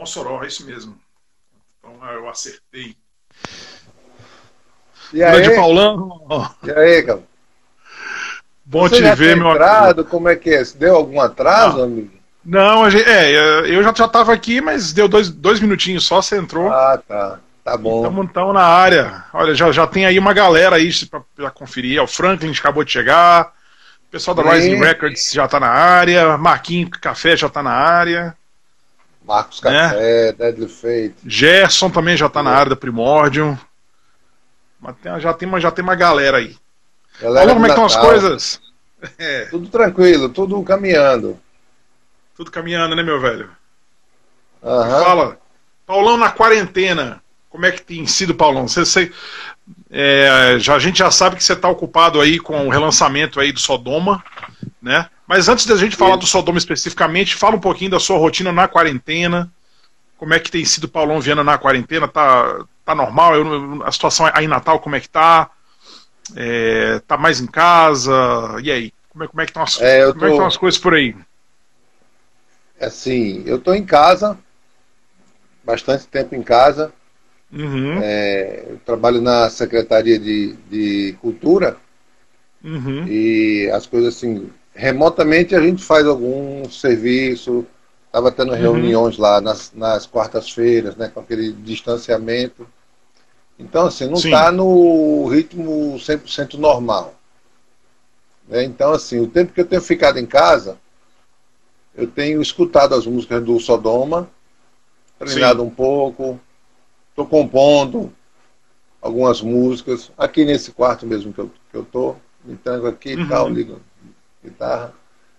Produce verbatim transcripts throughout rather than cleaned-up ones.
Mossoró, é isso mesmo. Então eu acertei. E aí? Grande Paulão. E aí, cara? Bom Você te já ver, tinha meu amigo. entrado? Como é que é? Deu algum atraso, Não, amigo? não, a gente, é, eu já já estava aqui, mas deu dois, dois minutinhos só, você entrou. Ah, tá. Tá E bom. estamos então na área. Olha, já, já tem aí uma galera aí para conferir. É, o Franklin acabou de chegar. O pessoal da Rising Sim. Records já está na área. Marquinhos Café já está na área. Marcos Né? Café, Deadly Fate. Gerson também já está na área da Primordium. Mas tem- já, tem uma, já tem uma galera aí. Galera Paulão, de como é que estão as Natal. coisas? É, Tudo tranquilo, tudo caminhando. tudo caminhando, né, meu velho? Me Aham. fala, Paulão na quarentena. Como é que tem sido, Paulão? Você, você, é, já, a gente já sabe que você está ocupado aí com o relançamento aí do Sodoma, né? Mas antes da gente falar E- do Sodoma especificamente, fala um pouquinho da sua rotina na quarentena. Como é que tem sido Paulão Viana na quarentena? Tá, tá normal? Eu, a situação aí em Natal, como é que tá? É, tá mais em casa? E aí? Como é, como é que estão as, É, eu como é que estão as tô, coisas por aí? assim, eu tô em casa, bastante tempo em casa. Uhum, Eu trabalho na Secretaria de, de Cultura uhum, e as coisas assim, remotamente a gente faz algum serviço. Estava tendo uhum. reuniões lá nas, nas quartas-feiras, né, com aquele distanciamento. Então, assim, não Sim, está no ritmo cem por cento normal. Né? Então, assim, o tempo que eu tenho ficado em casa, eu tenho escutado as músicas do Sodoma, sim. treinado um pouco, estou compondo algumas músicas, aqui nesse quarto mesmo que eu, que eu tô, me tranco aqui e tal, Uhum. ligo a guitarra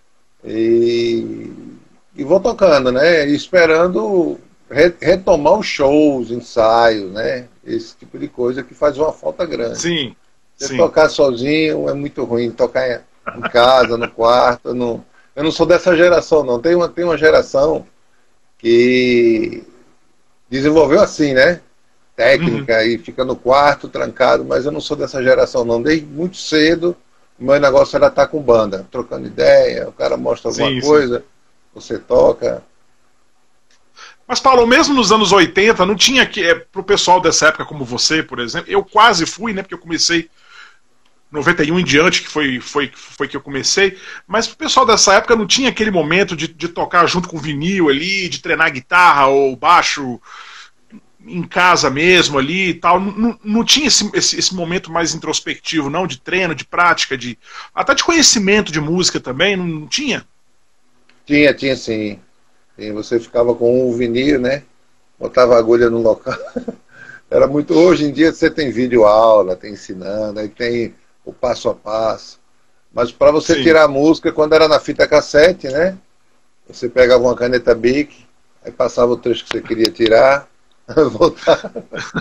e, e vou tocando, né? E esperando re, retomar os shows, ensaios, né? Esse tipo de coisa que faz uma falta grande. Sim, Você sim. tocar sozinho é muito ruim, tocar em, em casa, no quarto, eu não, eu não sou dessa geração, não. Tem uma, tem uma geração que desenvolveu assim, né? Uhum. Técnica e fica no quarto trancado, mas eu não sou dessa geração, não. Desde muito cedo, o meu negócio era estar com banda, trocando ideia, o cara mostra alguma Sim, sim. coisa, você toca. Mas, Paulo, mesmo nos anos oitenta, não tinha que. É, pro pessoal dessa época, como você, por exemplo, eu quase fui, né? Porque eu comecei noventa e um em diante, que foi, foi, foi que eu comecei. Mas pro pessoal dessa época não tinha aquele momento de, de tocar junto com o vinil ali, de treinar guitarra ou baixo em casa mesmo ali e tal. Não, não tinha esse, esse, esse momento mais introspectivo, não, de treino, de prática, de até de conhecimento de música também, não, não tinha? Tinha, tinha sim. E você ficava com o vinil, né? Botava a agulha no local. Era muito. Hoje em dia você tem vídeo aula, tem ensinando, aí tem o passo a passo. Mas para você Sim. tirar a música, quando era na fita cassete, né? Você pegava uma caneta Bic, aí passava o trecho que você queria tirar, voltava.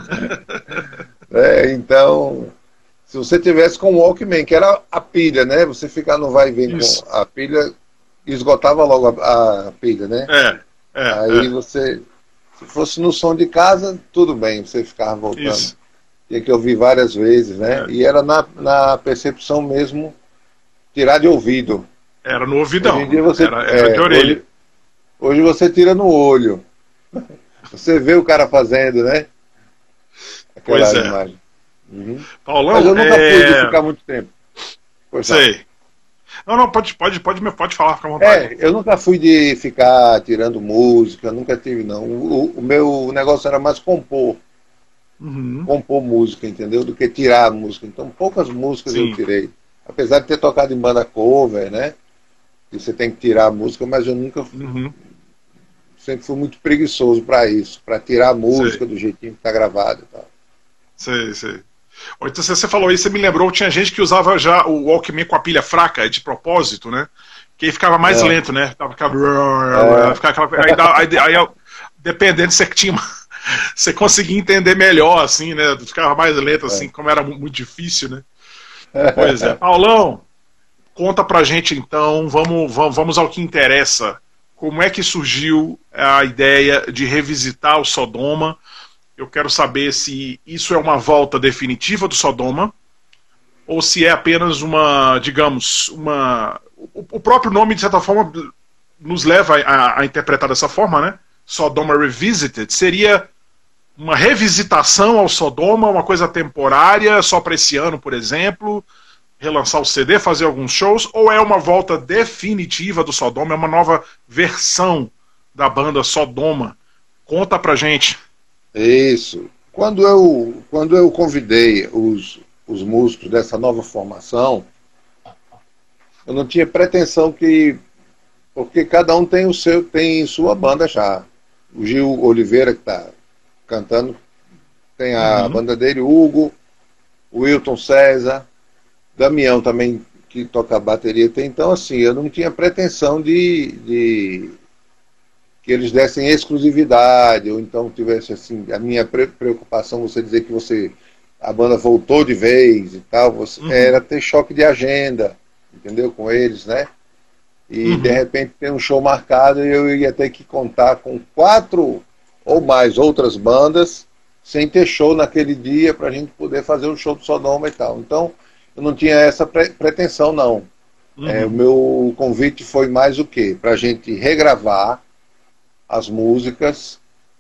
Né? Então, se você tivesse com o Walkman, que era a pilha, né? Você ficar no vai e vem com Isso. a pilha, esgotava logo a, a pilha, né? É, é, Aí é. você, se fosse no som de casa, tudo bem, você ficava voltando. Isso. Tinha que ouvir várias vezes, né? É. E era na, na percepção mesmo, tirar de ouvido. Era no Hoje em ouvidão, dia você, era, era de é, orelha. hoje, hoje você tira no olho. Você vê o cara fazendo, né? Pois Aquela é. imagem. Uhum. Mas Paulão, eu nunca fui de é. ficar muito tempo. Pois não. Sei. Não, não, pode, pode, pode, pode falar, fica à vontade. É, eu nunca fui de ficar tirando música, nunca tive, não. O, o meu negócio era mais compor, Uhum. compor música, entendeu? Do que tirar a música. Então, poucas músicas eu Sim. tirei. Apesar de ter tocado em banda cover, né? Que você tem que tirar a música, mas eu nunca, Uhum. sempre fui muito preguiçoso para isso, para tirar a Sei, música do jeitinho que está gravado e tal. sei, sei. Ou então, você falou isso, você me lembrou, tinha gente que usava já o Walkman com a pilha fraca, de propósito, né? Que aí ficava mais É, lento, né? Ficava, ficava, é, ficava aquela, aí, dá- aí, aí, dependendo, você tinha uma- você conseguia entender melhor, assim, né? Ficava mais lento, assim, como era mu- muito difícil, né? Pois é. é. Paulão, conta pra gente então, vamos, vamos, vamos ao que interessa. Como é que surgiu a ideia de revisitar o Sodoma? Eu quero saber se isso é uma volta definitiva do Sodoma ou se é apenas uma, digamos, uma. O, o próprio nome, de certa forma, nos leva a, a interpretar dessa forma, né? Sodoma Revisited, seria uma revisitação ao Sodoma, uma coisa temporária, só para esse ano, por exemplo, relançar o C D, fazer alguns shows, ou é uma volta definitiva do Sodoma, é uma nova versão da banda Sodoma? Conta pra gente. Isso. Quando eu, quando eu convidei os, os músicos dessa nova formação, eu não tinha pretensão que... Porque cada um tem o seu, tem sua banda já. O Gil Oliveira, que está cantando, tem a uhum. banda dele, o Hugo, o Wilton César, Damião também, que toca bateria, tem. Então, assim, eu não tinha pretensão de, de que eles dessem exclusividade, ou então tivesse, assim, a minha preocupação, você dizer que você, a banda voltou de vez e tal, você, uhum. era ter choque de agenda, entendeu, com eles, né? E, uhum. de repente, tem um show marcado e eu ia ter que contar com quatro ou mais outras bandas sem ter show naquele dia para a gente poder fazer o show do Sodoma e tal. Então, eu não tinha essa pre pretensão, não. Uhum. É, o meu convite foi mais o quê? Para a gente regravar as músicas.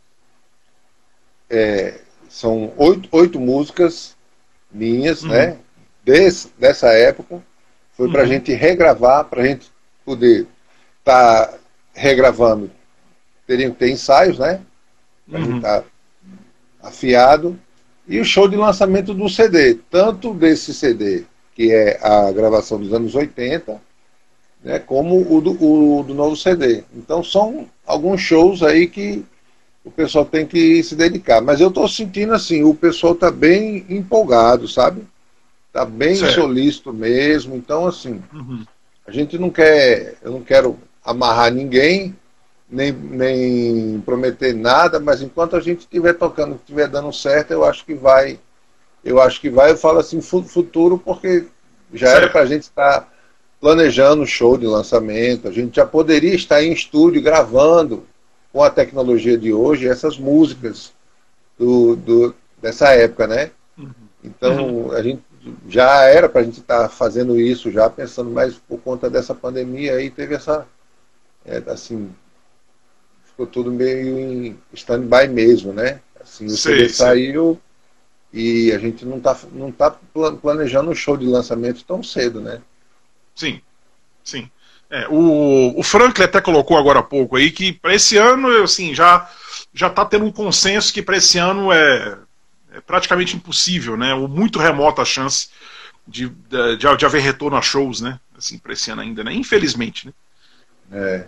É, são oito, oito músicas minhas, uhum. né? Des, dessa época. Foi para a uhum. gente regravar, para a gente poder estar tá regravando, teriam que ter ensaios, né? Para a uhum. gente estar tá afiado. E o show de lançamento do C D, tanto desse C D, que é a gravação dos anos oitenta, né, como o do, o do novo C D. Então são alguns shows aí que o pessoal tem que se dedicar. Mas eu estou sentindo assim, o pessoal está bem empolgado, sabe? Está bem certo. Solícito mesmo. Então, assim... Uhum. A gente não quer, eu não quero amarrar ninguém, nem, nem prometer nada, mas enquanto a gente estiver tocando, estiver dando certo, eu acho que vai, eu acho que vai, eu falo assim, futuro, porque já certo. Era para a gente estar planejando o show de lançamento, a gente já poderia estar em estúdio gravando com a tecnologia de hoje essas músicas do, do, dessa época, né? Uhum. Então, uhum. a gente já era para a gente estar tá fazendo isso, já pensando, mas por conta dessa pandemia aí teve essa, é, assim, ficou tudo meio em stand-by mesmo, né? Assim, o sei, C D sei. Saiu e a gente não está não tá planejando um show de lançamento tão cedo, né? Sim, sim. É, o, o Franklin até colocou agora há pouco aí que para esse ano, assim, já já está tendo um consenso que para esse ano é é praticamente impossível, né? Ou muito remota a chance de, de, de haver retorno a shows, né? Assim, para esse ano ainda, né? Infelizmente, né? É.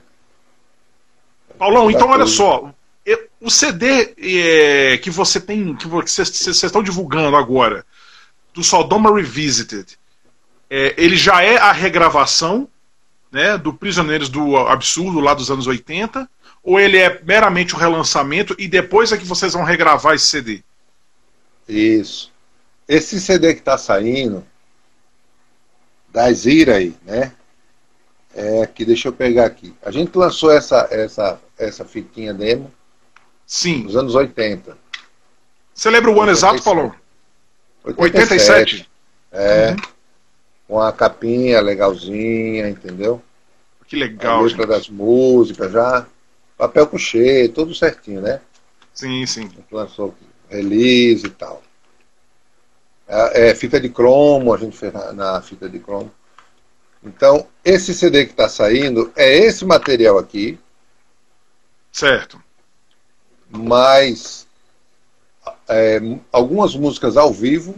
Paulão, então olha só, o C D é, que você tem, que vocês estão divulgando agora, do Sodoma Revisited, é, ele já é a regravação, né, do Prisioneiros do Absurdo lá dos anos oitenta, ou ele é meramente o relançamento e depois é que vocês vão regravar esse C D? Isso. Esse C D que está saindo, da Zira aí, né? É que deixa eu pegar aqui. A gente lançou essa, essa, essa fitinha demo. Sim. Nos anos oitenta. Você lembra o ano exato, Paulo? oitenta e sete. É. Uhum. Com a capinha legalzinha, entendeu? Que legal. A letra das músicas já. Papel couché, tudo certinho, né? Sim, sim. A gente lançou aqui. Release e tal. É, é, fita de cromo, a gente fez na, na fita de cromo. Então, esse C D que está saindo é esse material aqui. Certo. Mas é, algumas músicas ao vivo,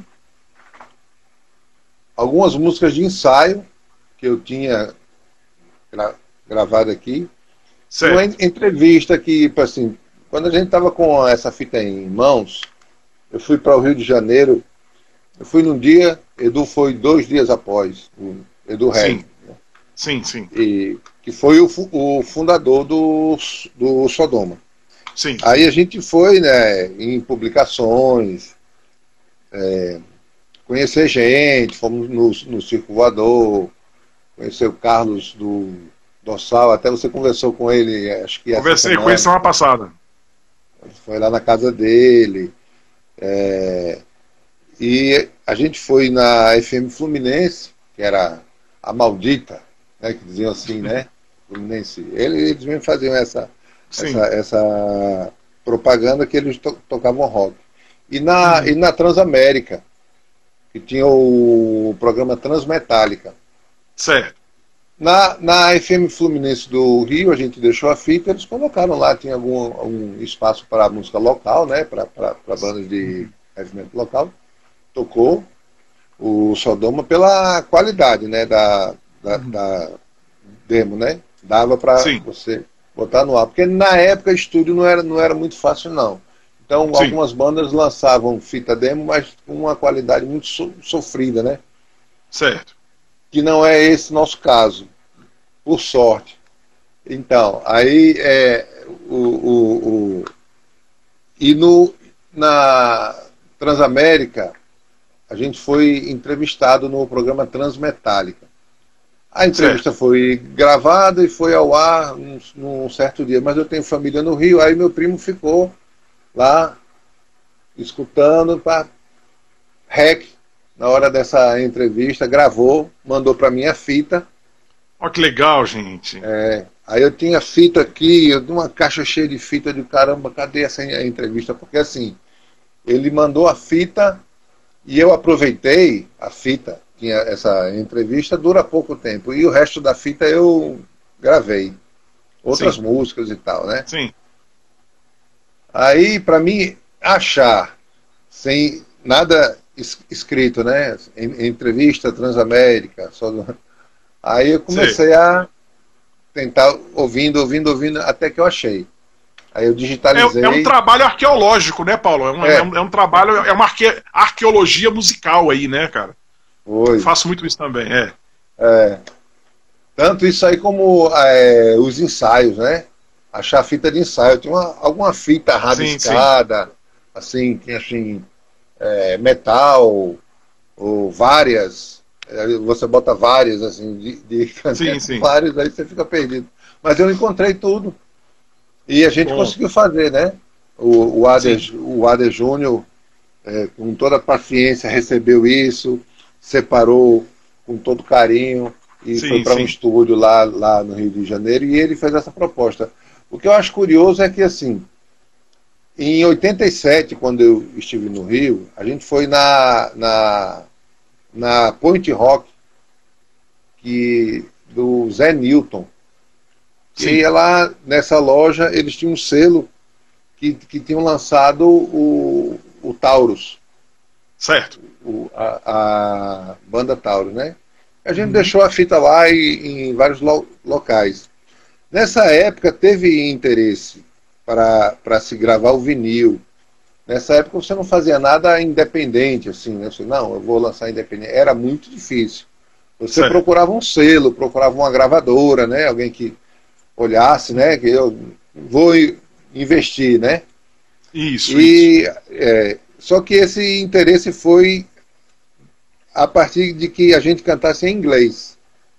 algumas músicas de ensaio que eu tinha gra gravado aqui. Certo. Uma entrevista que, assim, quando a gente estava com essa fita em mãos, eu fui para o Rio de Janeiro. Eu fui num dia, Edu foi dois dias após, o Edu Reg. Sim, né? sim, sim. E, que foi o, o fundador do, do Sodoma. Sim. Aí a gente foi, né, em publicações, é, conhecer gente, fomos no, no Circo Voador, conhecer o Carlos do Dorsal, até você conversou com ele, acho que Conversei com ele semana passada. Foi lá na casa dele. É, e a gente foi na F M Fluminense, que era a maldita, né, que diziam assim, né? Fluminense. Eles, eles mesmo faziam essa, essa, essa propaganda que eles to tocavam rock. E na, uhum. e na Transamérica, que tinha o programa Transmetálica. Certo. Na, na F M Fluminense do Rio, a gente deixou a fita, eles colocaram lá, tinha algum, algum espaço para música local, né, para bandas de heavy metal local. Tocou o Sodoma pela qualidade, né, da, da, uhum. da demo, né? Dava para você botar no ar. Porque na época estúdio não era, não era muito fácil, não. Então Sim. algumas bandas lançavam fita demo, mas com uma qualidade muito so, sofrida, né? Certo. Que não é esse nosso caso, por sorte. Então, aí é o, o, o e no na Transamérica a gente foi entrevistado no programa Transmetálica. A entrevista certo. Foi gravada e foi ao ar num, num certo dia, mas eu tenho família no Rio, aí meu primo ficou lá escutando para rec na hora dessa entrevista, gravou, mandou para minha fita. Olha que legal, gente. É, aí eu tinha fita aqui, eu uma caixa cheia de fita de caramba, cadê essa entrevista? Porque assim, ele mandou a fita e eu aproveitei a fita, tinha essa entrevista, dura pouco tempo, e o resto da fita eu gravei. Outras Sim. músicas e tal, né? Sim. Aí, para mim, achar, sem nada escrito, né? Entrevista Transamérica, só... aí eu comecei Sim. a tentar, ouvindo, ouvindo, ouvindo, até que eu achei. Aí eu digitalizei. É, é um trabalho arqueológico, né, Paulo? É um, é. É um, é um trabalho, é uma arque, arqueologia musical aí, né, cara? Foi. Eu faço muito isso também, é. É. Tanto isso aí como é, os ensaios, né? Achar fita de ensaio. Tinha uma, alguma fita rabiscada, sim, sim. assim, tinha assim, é, metal, ou várias. Você bota várias, assim, de, de sim, sim. vários, aí você fica perdido. Mas eu encontrei tudo. E a gente Bom. conseguiu fazer, né? O, o Ader, o Ader Júnior, é, com toda a paciência, recebeu isso, separou com todo carinho e sim, foi para um estúdio lá, lá no Rio de Janeiro, e ele fez essa proposta. O que eu acho curioso é que, assim, em oitenta e sete, quando eu estive no Rio, a gente foi na, na, na Point Rock, que, do Zé Newton. Sim. E lá nessa loja eles tinham um selo que, que tinham lançado o, o Taurus. Certo. O, a, a banda Taurus, né? A gente uhum. deixou a fita lá em, em vários lo, locais. Nessa época teve interesse para se gravar o vinil. Nessa época você não fazia nada independente, assim, né? Você, não, eu vou lançar independente. Era muito difícil. Você certo. procurava um selo, procurava uma gravadora, né? Alguém que olhasse, né, que eu vou investir, né? Isso, e, isso. É, só que esse interesse foi a partir de que a gente cantasse em inglês.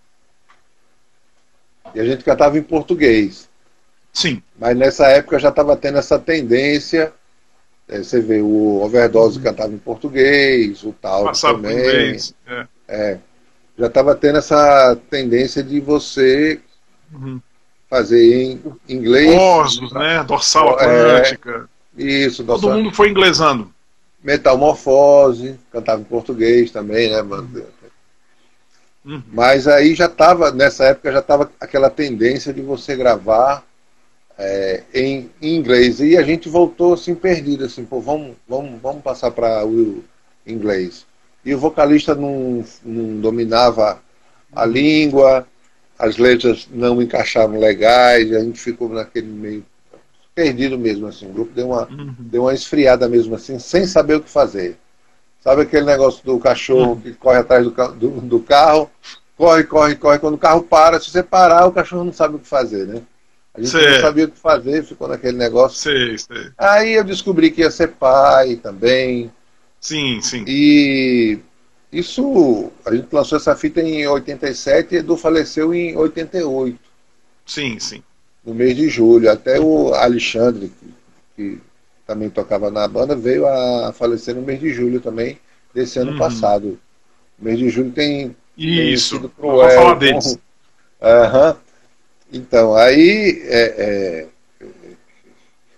E a gente cantava em português. Sim. Mas nessa época já estava tendo essa tendência, é, você vê, o Overdose uhum. cantava em português, o Taurus também. Em inglês. É. É, já estava tendo essa tendência de você... Uhum. fazer em inglês. Osos, né? Dorsal Atlântica. É, isso, Todo dorsal... mundo foi inglesando. Metamorfose, cantava em português também, né? Uhum. Mas aí já estava, nessa época já estava aquela tendência de você gravar é, em, em inglês. E a gente voltou assim perdido, assim, pô, vamos, vamos, vamos passar para o inglês. E o vocalista não, não dominava a uhum. língua. As letras não encaixavam legais, a gente ficou naquele meio perdido mesmo, assim. O grupo deu uma, uhum. deu uma esfriada mesmo, assim, sem saber o que fazer. Sabe aquele negócio do cachorro uhum. que corre atrás do, do, do carro, corre, corre, corre, quando o carro para, se você parar, o cachorro não sabe o que fazer, né? A gente sei. não sabia o que fazer, ficou naquele negócio. Sei, sei. Aí eu descobri que ia ser pai também. Sim, sim. E... isso, a gente lançou essa fita em oitenta e sete e Edu faleceu em oitenta e oito. Sim, sim. No mês de julho. Até o Alexandre, que, que também tocava na banda, veio a falecer no mês de julho também, desse ano uhum. passado. O mês de julho tem, Isso. tem sido cruel. Vou falar deles. Uhum. Então, aí é, é,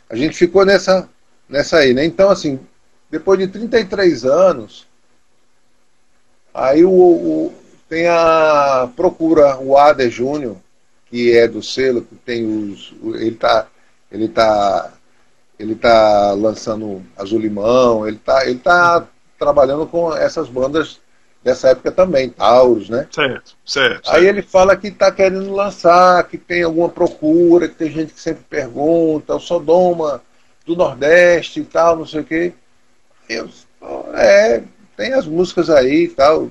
a gente ficou nessa, nessa aí, né? Então, assim, depois de trinta e três anos, aí o, o, tem a Procura, o Ader Júnior, que é do selo, que tem os. Ele tá, ele tá, ele tá lançando Azul Limão, ele tá, ele tá trabalhando com essas bandas dessa época também, Taurus, né? Certo, certo. Aí certo. ele fala que está querendo lançar, que tem alguma procura, que tem gente que sempre pergunta, o Sodoma do Nordeste e tal, não sei o quê. Eu, é, tem as músicas aí e tal.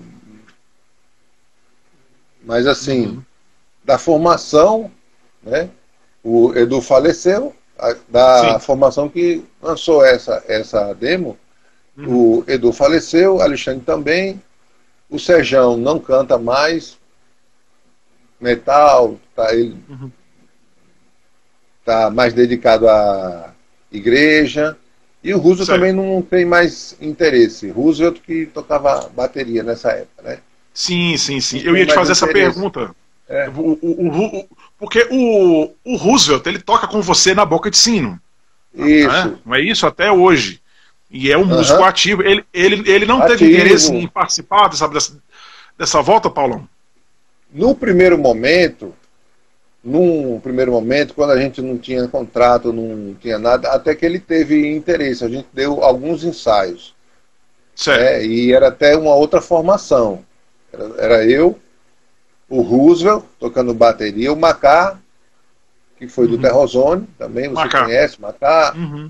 Mas assim, Uhum. da formação, né? O Edu faleceu, a, da Sim. formação que lançou essa, essa demo, Uhum. o Edu faleceu, Alexandre também, o Serjão não canta mais metal, tá, ele Uhum. está mais dedicado à igreja. E o Roosevelt também Certo. não tem mais interesse. Roosevelt que tocava bateria nessa época, né? Sim, sim, sim. Não Eu tem ia te mais fazer essa interesse. pergunta. É. O, o, o, o- porque o, o Roosevelt, ele toca com você na boca de sino. Né? Isso. Não é isso até hoje. E é um músico Uhum. ativo. Ele, ele, ele não teve interesse em Ativo. participar dessa, dessa, dessa volta, Paulão? No primeiro momento, num primeiro momento, quando a gente não tinha contrato, não tinha nada, até que ele teve interesse. A gente deu alguns ensaios. Certo. Né? E era até uma outra formação. Era, era eu, o Roosevelt, tocando bateria, o Macá, que foi do Uhum. Terrozone, também você Macá. conhece, Macá. Uhum.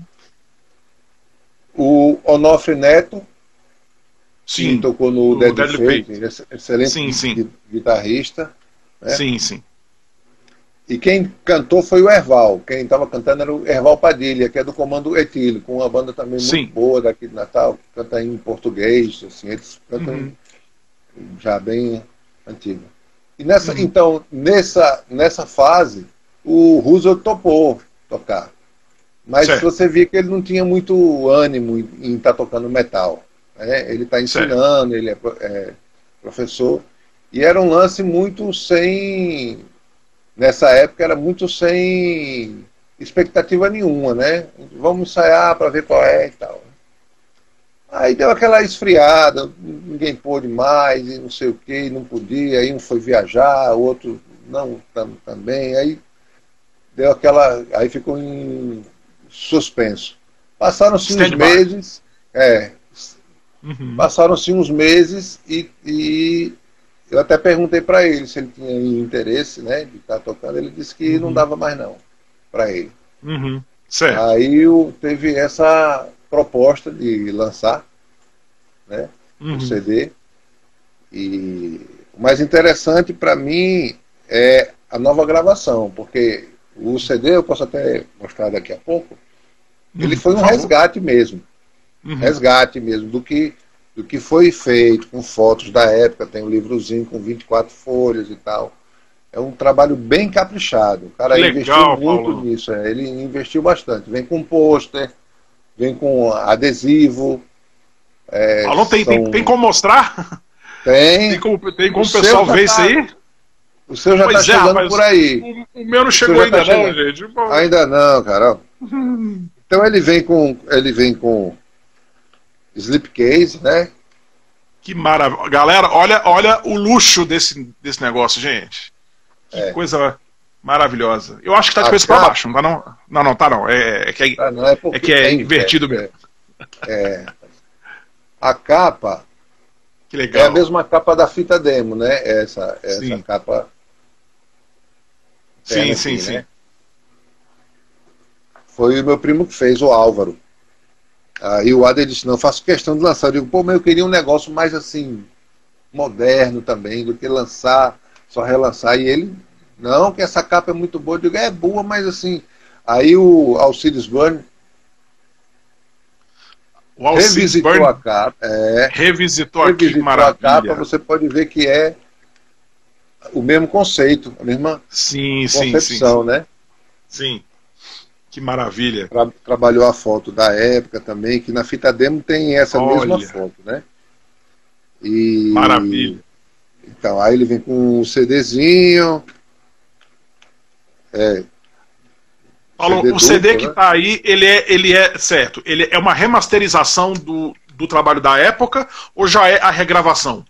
O Onofre Neto, que Sim. tocou no O Deadly Deadly Fate, Fate. ele é excelente Sim, sim. guitarrista. Né? Sim, sim. E quem cantou foi o Erval. Quem estava cantando era o Erval Padilha, que é do Comando Etílico, com uma banda também muito Sim. boa daqui de Natal, que canta em português, assim, eles cantam Uhum. já bem antigo. E nessa, Uhum. então, nessa, nessa fase, o Roosevelt topou tocar. Mas Certo. você via que ele não tinha muito ânimo em estar tá tocando metal. Né? Ele está Certo. ensinando, ele é, é professor. E era um lance muito sem. Nessa época era muito sem expectativa nenhuma, né? Vamos ensaiar para ver qual é e tal. Aí deu aquela esfriada, ninguém pôde mais, e não sei o que, não podia, aí um foi viajar, o outro não tam, também, aí deu aquela. Aí ficou em suspenso. Passaram-se uns Stand-by. meses, é, Uhum. passaram-se uns meses e, e eu até perguntei para ele se ele tinha interesse, né, de estar tocando. Ele disse que não Uhum. dava mais não para ele. Uhum. Certo. Aí eu, teve essa proposta de lançar, né, o Uhum. C D. E o mais interessante para mim é a nova gravação, porque o C D, eu posso até mostrar daqui a pouco, ele Uhum. foi Por um favor. resgate mesmo. Uhum. Resgate mesmo do que, do que foi feito, com fotos da época, tem um livrozinho com vinte e quatro folhas e tal. É um trabalho bem caprichado. O Que cara investiu legal, muito Paulão. nisso, é. Ele investiu bastante. Vem com pôster, vem com adesivo, é, Paulão, tem, tem, tem são. como mostrar? Tem Tem. como, tem O como o seu pessoal já ver isso está. aí? O seu já está Pois é, chegando por rapaz. aí. O, o meu não O seu chegou já está ainda não, chegando. gente. Pô. Ainda não, cara. Então ele vem com. Ele vem com slipcase, né? Que maravilha. Galera, olha, olha o luxo desse, desse negócio, gente. Que É. coisa maravilhosa. Eu acho que tá de A cabeça para capa. baixo, não tá não? Não, não, tá não. É, é que, é, Ah, não, é é porque que é tem. É, invertido mesmo. é, é. A capa Que é a legal. mesma capa da fita demo, né? Essa, essa Sim. capa Sim, interna sim, aqui, né? sim. Foi o meu primo que fez, o Álvaro. Aí o Ader disse, não, eu faço questão de lançar. Eu digo, pô, mas eu queria um negócio mais assim, moderno também, do que lançar, só relançar. E ele, não, que essa capa é muito boa. Eu digo, é boa, mas assim. Aí o Alcides Burn O Alcides revisitou a Burn capa, é, revisitou aqui, que revisitou a capa, maravilha. você pode ver que é o mesmo conceito, a mesma Sim, sim, sim, concepção, sim. né? Sim, que maravilha. Tra trabalhou a foto da época também, que na fita demo tem essa mesma Olha, foto, né? E maravilha. então, aí ele vem com um CDzinho, é, Paulo, C D o C D duplo, que né? está aí, ele é, ele é certo, ele é uma remasterização do, do trabalho da época ou já é a regravação?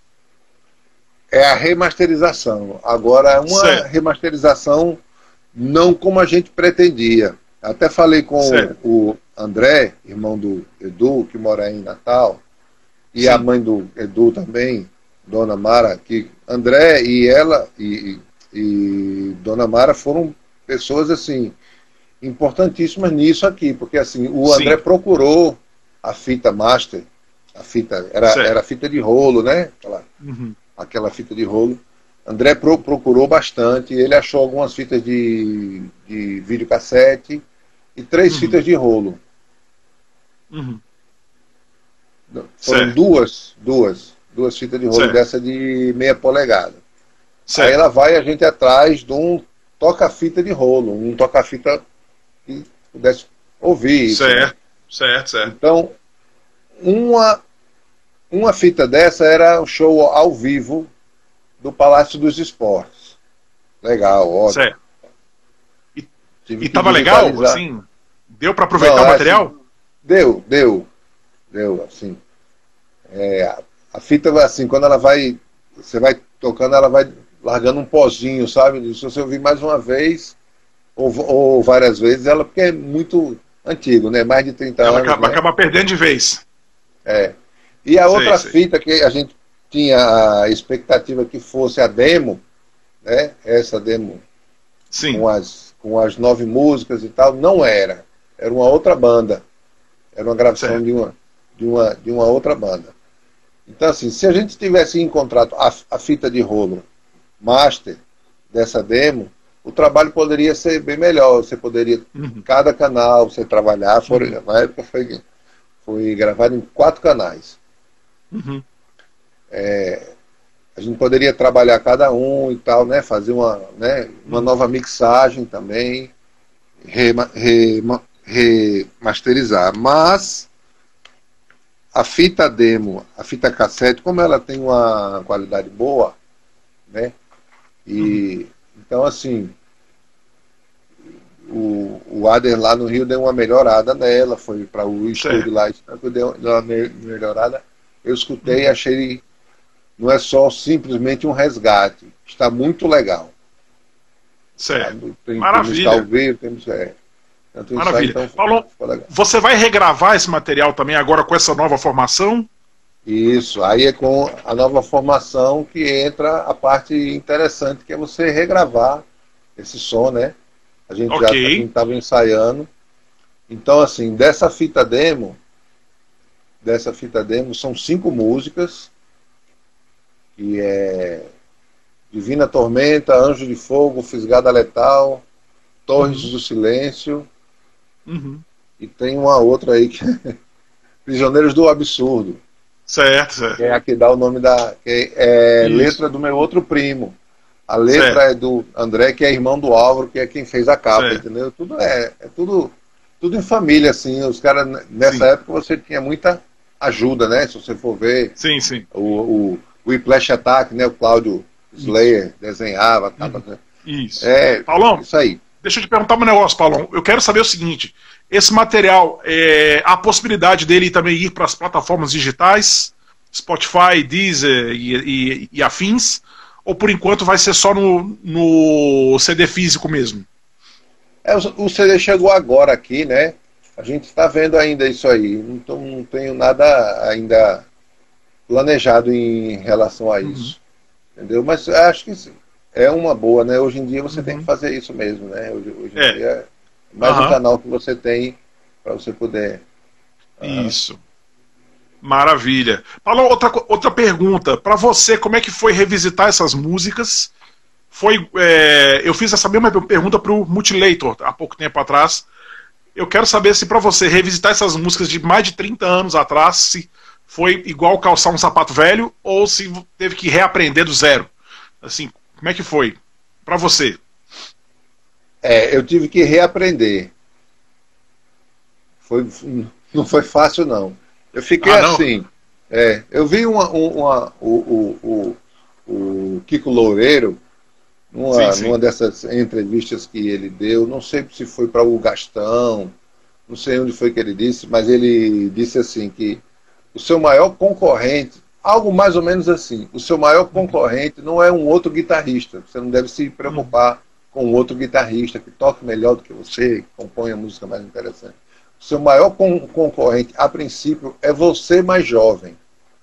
É a remasterização. Agora, é uma Certo, remasterização não como a gente pretendia. Até falei com certo, o André, irmão do Edu, que mora em Natal, e a sim, mãe do Edu também, Dona Mara, que André e ela e, e Dona Mara foram pessoas assim importantíssimas nisso aqui, porque assim o André sim, procurou a fita master, a fita era certo. era fita de rolo, né? Aquela, Uhum, aquela fita de rolo. André pro, procurou bastante, ele achou algumas fitas de, de videocassete e três uhum, fitas de rolo. uhum, Foram certo, duas, duas, duas fitas de rolo certo, dessa de meia polegada. Aí ela certo, vai a gente atrás de um toca-fita de rolo, um toca-fita que pudesse ouvir isso, né? certo, certo, certo, Então, uma, uma fita dessa era o show ao vivo do Palácio dos Esportes. Legal, ótimo. certo. E, Tive e que tava legal, digitalizar. assim? Deu para aproveitar Não, o é material? assim, deu, deu, deu, assim. É, a, a fita, assim, quando ela vai, você vai tocando, ela vai largando um pozinho, sabe? Se você ouvir mais uma vez, ou, ou várias vezes, ela, porque é muito antigo, né? Mais de trinta Ela anos, acaba, né? acaba perdendo de vez. É. E a Sei, outra sei. fita que a gente tinha a expectativa que fosse a demo, né? Essa demo Sim, com as, com as nove músicas e tal, não era. Era uma outra banda. Era uma gravação certo. de uma, de uma, de uma outra banda. Então, assim, se a gente tivesse encontrado a, a fita de rolo master dessa demo, o trabalho poderia ser bem melhor. Você poderia, Uhum, cada canal, você trabalhar, for, uhum, na época foi, foi gravado em quatro canais. uhum, A gente poderia trabalhar cada um e tal, né? Fazer uma, né? uma uhum. nova mixagem também, rema, rema, remasterizar. Mas a fita demo, a fita cassete, como ela tem uma qualidade boa, né? Uhum. E então assim, o, o Ader lá no Rio deu uma melhorada nela, foi para o estúdio Certo. lá, deu uma melhorada. Eu escutei, Uhum. achei, não é só simplesmente um resgate, está muito legal. Certo. Sabe? Tem, tem música ao Maravilha. vivo, tem música. É, tanto isso aí, Maravilha. então Paulo, ficou legal. você vai regravar esse material também agora com essa nova formação? Isso, aí é com a nova formação que entra a parte interessante, que é você regravar esse som, né? A gente já Ok. a gente estava ensaiando. Então, assim, dessa fita demo, dessa fita demo, são cinco músicas, que é Divina Tormenta, Anjo de Fogo, Fisgada Letal, Torres Uhum. do Silêncio, Uhum. e tem uma outra aí que é Prisioneiros do Absurdo, Certo, que certo. é a que dá o nome da. Que é Isso. letra do meu outro primo. A letra Certo, é do André, que é irmão do Álvaro, que é quem fez a capa, certo. entendeu? Tudo é, é tudo, tudo em família, assim. Os caras, nessa Sim, época, você tinha muita ajuda, né? Se você for ver sim, sim. o, o, o Whiplash Attack, né? O Cláudio Isso. Slayer desenhava a capa. Uhum. Né? Isso. É, Paulão, isso aí. deixa eu te perguntar um negócio, Paulão. Eu quero saber o seguinte: esse material, é, há a possibilidade dele também ir para as plataformas digitais, Spotify, Deezer e, e, e afins? Ou por enquanto vai ser só no, no C D físico mesmo? É, o, o C D chegou agora aqui, né? A gente está vendo ainda isso aí. Não, tô, não tenho nada ainda planejado em relação a Uhum, isso. Entendeu? Mas acho que é uma boa, né? Hoje em dia você tem que uhum. fazer isso mesmo, né? Hoje, hoje em É. dia é mais um Aham. canal que você tem para você poder. Aham. Isso. Maravilha. Paulo, outra, outra pergunta. Para você, como é que foi revisitar essas músicas? Foi, é, eu fiz essa mesma pergunta para o Mutilator há pouco tempo atrás. Eu quero saber se para você revisitar essas músicas de mais de trinta anos atrás, se foi igual calçar um sapato velho ou se teve que reaprender do zero. Assim, como é que foi para você? É, eu tive que reaprender. Foi, não foi fácil, não. Eu fiquei Ah, não? assim. É, eu vi uma, uma, o, o, o, o Kiko Loureiro numa, sim, sim. numa dessas entrevistas que ele deu, não sei se foi para o Gastão, não sei onde foi que ele disse, mas ele disse assim que o seu maior concorrente, algo mais ou menos assim, o seu maior concorrente não é um outro guitarrista, você não deve se preocupar com um outro guitarrista que toque melhor do que você, que compõe a música mais interessante. O seu maior con concorrente, a princípio, é você mais jovem.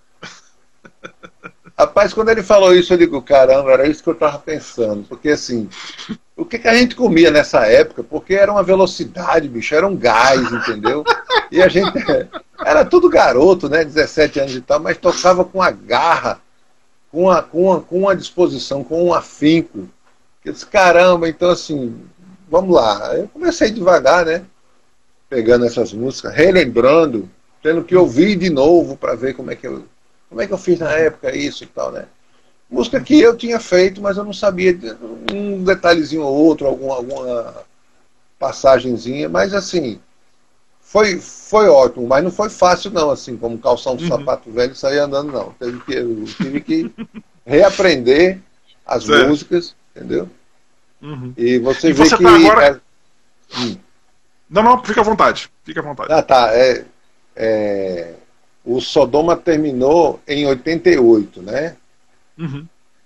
Rapaz, quando ele falou isso, eu digo, caramba, era isso que eu estava pensando. Porque, assim, o que, que a gente comia nessa época? Porque era uma velocidade, bicho, era um gás, entendeu? E a gente era tudo garoto, né, dezessete anos e tal, mas tocava com a garra, com a, com a, com a disposição, com um afinco. Eu disse, caramba, então, assim, vamos lá. Eu comecei devagar, né, pegando essas músicas, relembrando, tendo que ouvir de novo para ver como é que eu... Como é que eu fiz na época isso e tal, né? Música que eu tinha feito, mas eu não sabia, um detalhezinho ou outro, alguma, alguma passagenzinha, mas assim, foi, foi ótimo, mas não foi fácil não, assim, como calçar um uhum. sapato velho e sair andando, não. Teve que, eu tive que reaprender as certo. músicas, entendeu? Uhum. E você e vê você que... Tá agora... é... hum. Não, não, fica à vontade, fica à vontade. Ah, tá, é... é... O Sodoma terminou em oitenta e oito, né? Uhum.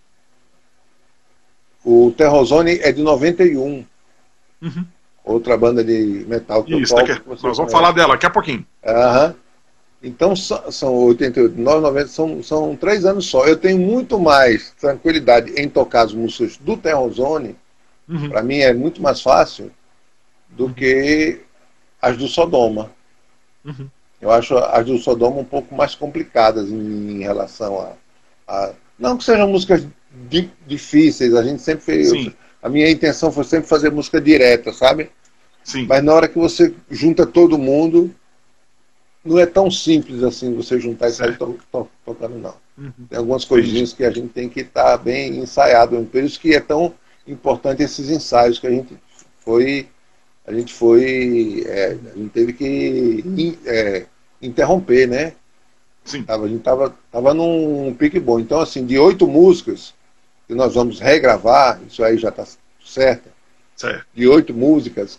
O Terrozone é de noventa e um. Uhum. Outra banda de metal que Isso, eu toco, daqui, que nós vamos conhece. falar dela daqui a pouquinho. Uhum. Então são oitenta e oito, noventa, são, são três anos só. Eu tenho muito mais tranquilidade em tocar as músicas do Terrozone. Uhum. Para mim é muito mais fácil do uhum. que as do Sodoma. Uhum. Eu acho as do Sodoma um pouco mais complicadas em, em relação a, a... Não que sejam músicas di, difíceis, a gente sempre fez... Sim. A minha intenção foi sempre fazer música direta, sabe? Sim. Mas na hora que você junta todo mundo, não é tão simples assim você juntar e sair to, to, tocando, não. Uhum. Tem algumas coisinhas Sim. que a gente tem que estar tá bem ensaiado. Por isso que é tão importante esses ensaios que a gente foi... A gente foi... É, a gente teve que... É, interromper, né? Sim. Tava, a gente tava, tava num pique bom. Então, assim, de oito músicas que nós vamos regravar, isso aí já está certo. certo. De oito músicas,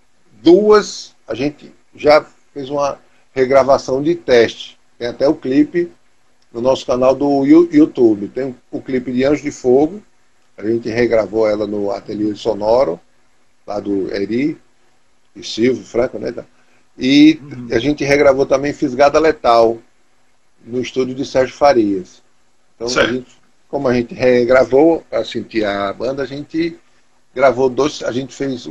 duas a gente já fez uma regravação de teste. Tem até o clipe no nosso canal do YouTube. Tem o clipe de Anjo de Fogo, a gente regravou ela no ateliê sonoro, lá do Eri e Silvio Franco, né? E uhum. a gente regravou também Fisgada Letal, no estúdio de Sérgio Farias. Então, a gente, como a gente regravou, para sentir a banda, a gente gravou dois, a gente fez o,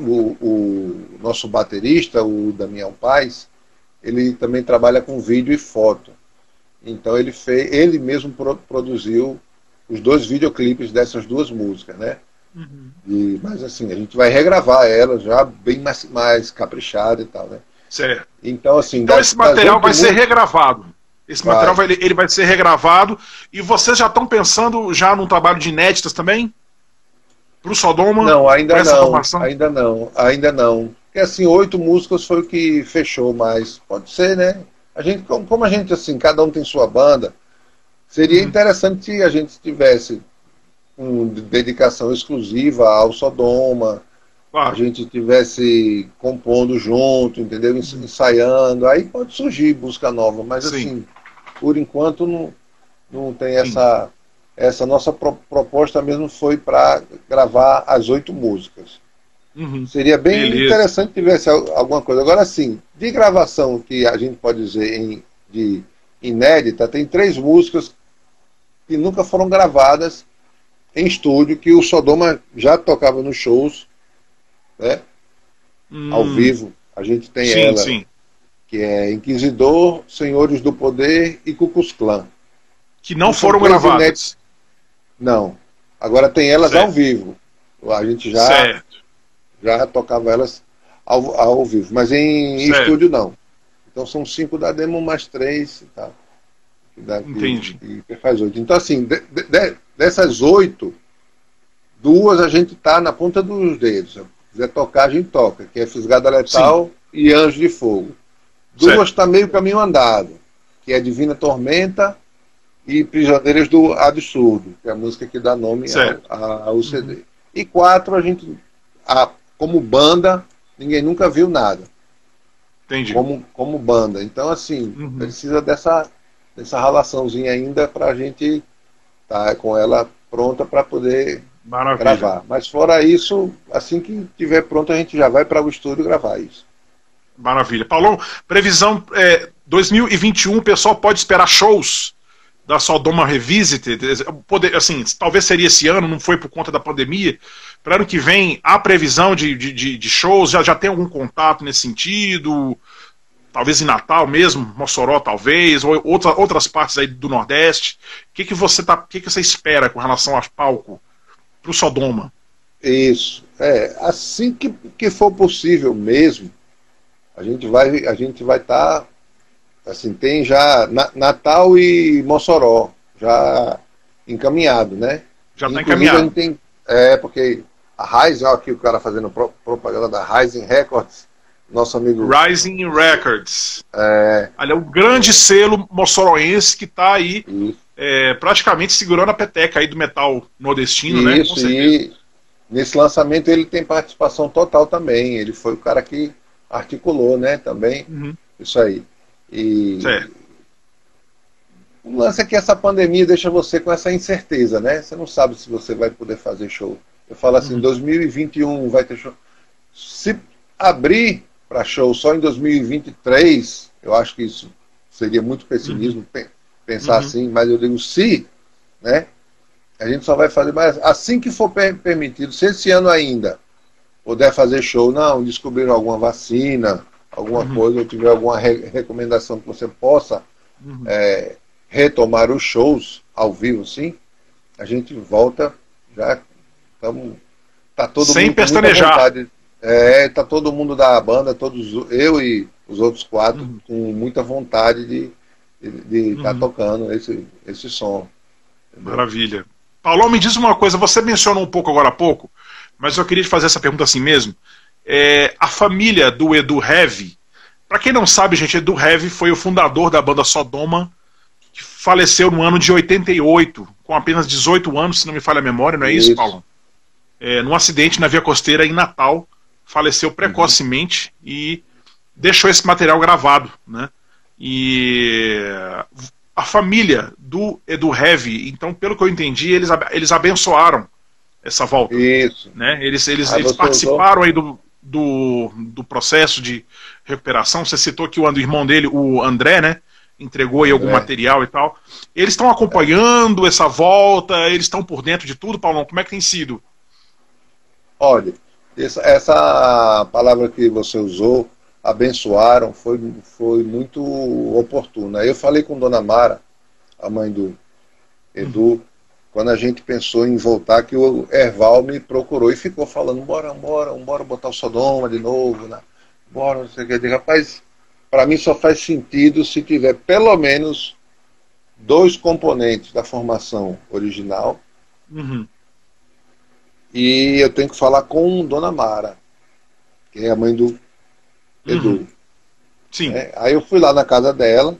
o nosso baterista, o Damião Paz, ele também trabalha com vídeo e foto. Então ele fez, ele mesmo pro, produziu os dois videoclipes dessas duas músicas, né? Uhum. E, mas assim, a gente vai regravar elas já bem mais, mais caprichada e tal, né? Certo. Então, assim, então das, esse material vai ser regravado. Esse vai. material vai, ele vai ser regravado. E vocês já estão pensando já num trabalho de inéditas também? Pro Sodoma? Não, ainda não. Formação? Ainda não. Ainda não. Porque assim, oito músicas foi o que fechou, mas pode ser, né? A gente, como, como a gente, assim, cada um tem sua banda, seria uhum. interessante se a gente tivesse com dedicação exclusiva ao Sodoma. Claro. A gente tivesse compondo junto, entendeu? Ensaiando, aí pode surgir música nova, mas Sim. assim, por enquanto não, não tem essa... Essa nossa pro, proposta mesmo foi para gravar as oito músicas. Uhum. Seria bem Beleza. interessante se tivesse alguma coisa. Agora sim, de gravação que a gente pode dizer em, de inédita, tem três músicas que nunca foram gravadas em estúdio, que o Sodoma já tocava nos shows, né? Hum. Ao vivo. A gente tem sim, ela, sim. que é Inquisidor, Senhores do Poder e Ku Klux Klan. Que não foram gravadas. Inéditas. Não. Agora tem elas certo. ao vivo. A gente já, certo. já tocava elas ao, ao vivo. Mas em certo. estúdio não. Então são cinco da demo mais três e tal. Que dá, Entendi. Que, que faz oito. Então assim, de, de, dessas oito, duas a gente tá na ponta dos dedos. Se quiser tocar, a gente toca. Que é Fisgada Letal Sim. e Anjo de Fogo. Duas está meio caminho andado. Que é Divina Tormenta e Prisioneiras do Absurdo, que é a música que dá nome ao, ao C D. Uhum. E quatro, a gente, a, como banda, ninguém nunca viu nada. Entendi. Como, como banda. Então, assim, Uhum. precisa dessa, dessa relaçãozinha ainda para a gente estar tá com ela pronta para poder Maravilha. gravar. Mas fora isso, assim que tiver pronto, a gente já vai para o estúdio gravar isso. Maravilha. Paulão, previsão é, dois mil e vinte e um, o pessoal pode esperar shows da Sodoma Revisited? Poder, assim, talvez seria esse ano, não foi por conta da pandemia. Para ano que vem, há previsão de, de, de shows? Já, já tem algum contato nesse sentido? Talvez em Natal mesmo, Mossoró talvez, ou outra, outras partes aí do Nordeste. O que, que você tá, o que, que você espera com relação a palco para o Sodoma? Isso. É, assim que, que for possível mesmo, a gente vai a gente vai estar, tá, assim, tem já na, Natal e Mossoró já encaminhado, né? Já está Inclusive, encaminhado. A gente tem, é, porque a Ryzen, olha aqui o cara fazendo pro, propaganda da Ryzen Records, nosso amigo... Rising Records. É, Ali é o grande selo moçoroense que está aí é, praticamente segurando a peteca aí do metal nordestino, né? Isso, e nesse lançamento ele tem participação total também. Ele foi o cara que articulou, né, também, uhum. Isso aí. E certo. O lance é que essa pandemia deixa você com essa incerteza, né? Você não sabe se você vai poder fazer show. Eu falo assim, uhum. dois mil e vinte e um vai ter show. Se abrir para show só em dois mil e vinte e três, eu acho que isso seria muito pessimismo uhum. pensar uhum. assim, mas eu digo se, né? A gente só vai fazer mais assim que for per permitido. Se esse ano ainda puder fazer show, não, descobriram alguma vacina, alguma uhum. coisa, ou tiver alguma re recomendação que você possa uhum. é, retomar os shows ao vivo, sim, a gente volta, já estamos, tá todo sem mundo pestanejar. Com vontade, é, tá todo mundo da banda, todos, eu e os outros quatro, uhum. com muita vontade de estar de, de tá uhum. tocando esse, esse som. Entendeu? Maravilha. Paulão, me diz uma coisa, você mencionou um pouco agora há pouco, mas eu queria te fazer essa pergunta assim mesmo. É, a família do Edu Heavy, para quem não sabe, gente, Edu Heavy foi o fundador da banda Sodoma, que faleceu no ano de oitenta e oito, com apenas dezoito anos, se não me falha a memória, não é isso, isso Paulão? É, num acidente na via costeira em Natal, faleceu precocemente uhum. e deixou esse material gravado, né? E a família do Edu Heavy, então, pelo que eu entendi, eles, eles abençoaram essa volta. Isso. Né? Eles, eles, eles participaram aí do, do, do processo de recuperação. Você citou que o irmão dele, o André, né? Entregou aí algum André. material e tal. Eles estão acompanhando é. essa volta, eles estão por dentro de tudo, Paulão? Como é que tem sido? Olha, essa, essa palavra que você usou, abençoaram, foi, foi muito oportuna. Eu falei com Dona Mara, a mãe do Edu, uhum. quando a gente pensou em voltar, que o Erval me procurou e ficou falando, bora, bora, bora botar o Sodoma de novo, né? Bora, não sei o que. Eu digo, rapaz, para mim só faz sentido se tiver pelo menos dois componentes da formação original. Uhum. E eu tenho que falar com Dona Mara, que é a mãe do Edu. Uhum. Sim. É, aí eu fui lá na casa dela,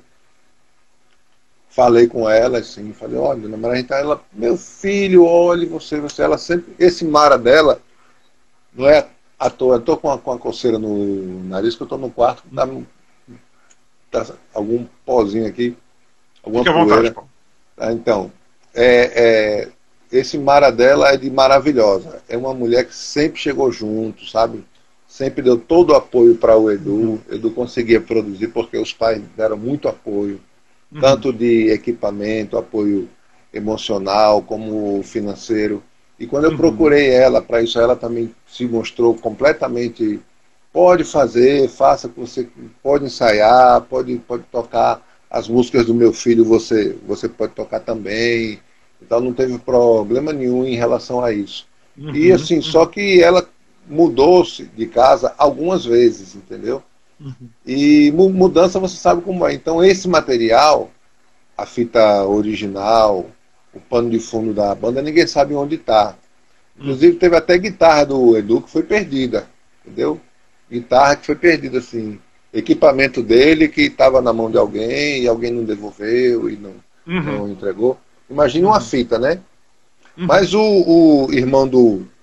falei com ela, assim, falei, olha, Dona Mara, a gente tá, ela, meu filho, olha, você, você, ela sempre, esse Mara dela, não é à toa, eu tô com a, com a coceira no nariz, que eu tô no quarto, tá, tá algum pozinho aqui, alguma Fique à poeira. vontade, Paulo. Tá, então, é, é, esse Mara dela é de maravilhosa, é uma mulher que sempre chegou junto, sabe? Sempre deu todo o apoio para o Edu, uhum. Edu conseguia produzir porque os pais deram muito apoio, uhum. tanto de equipamento, apoio emocional, como financeiro. E quando eu uhum. procurei ela para isso, ela também se mostrou completamente, pode fazer, faça que você pode ensaiar, pode, pode tocar as músicas do meu filho, você, você pode tocar também. Então não teve problema nenhum em relação a isso. Uhum. E assim, uhum. só que ela mudou-se de casa algumas vezes, entendeu? Uhum. E mudança você sabe como é. Então esse material, a fita original, o pano de fundo da banda, ninguém sabe onde está. Inclusive teve até guitarra do Edu que foi perdida, entendeu? Guitarra que foi perdida, assim. Equipamento dele que estava na mão de alguém e alguém não devolveu e não, uhum. não entregou. Imagina uhum. uma fita, né? Uhum. Mas o, o irmão do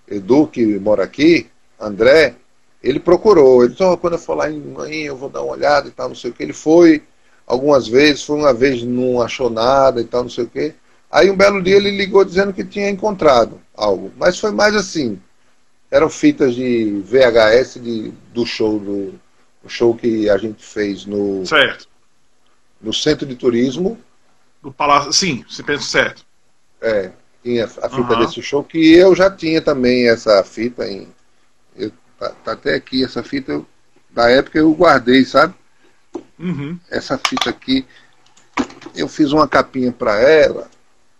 Edu, que mora aqui, André, ele procurou. Ele disse, oh, quando eu for lá em Manhã, eu vou dar uma olhada e tal, não sei o que. Ele foi algumas vezes, foi uma vez, não achou nada e tal, não sei o que. Aí um belo dia ele ligou dizendo que tinha encontrado algo. Mas foi mais assim, eram fitas de V H S de, do show, do, do show que a gente fez no, certo. no Centro de Turismo. Do Palácio, sim, você pensa certo. É, tinha a fita Uhum. desse show, que eu já tinha também essa fita em... Eu, tá, tá até aqui, essa fita eu, da época eu guardei, sabe? Uhum. Essa fita aqui, eu fiz uma capinha para ela.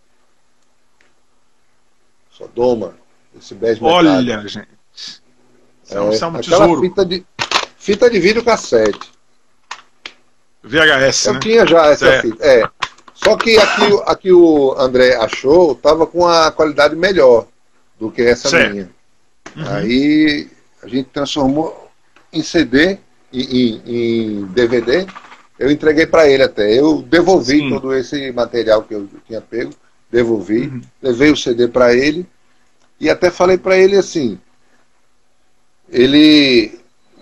Sodoma, esse bege Olha, metálico. gente. Isso é, é, um, isso é um aquela tesouro. fita de, fita de vídeo cassete. V H S, eu né? tinha já essa É. fita. É. Só que aqui, aqui o André achou, tava com a qualidade melhor do que essa certo. minha. Uhum. Aí a gente transformou em C D, em, em, em D V D. Eu entreguei para ele até. Eu devolvi Sim. todo esse material que eu tinha pego, devolvi, Uhum. levei o C D para ele e até falei para ele assim. Ele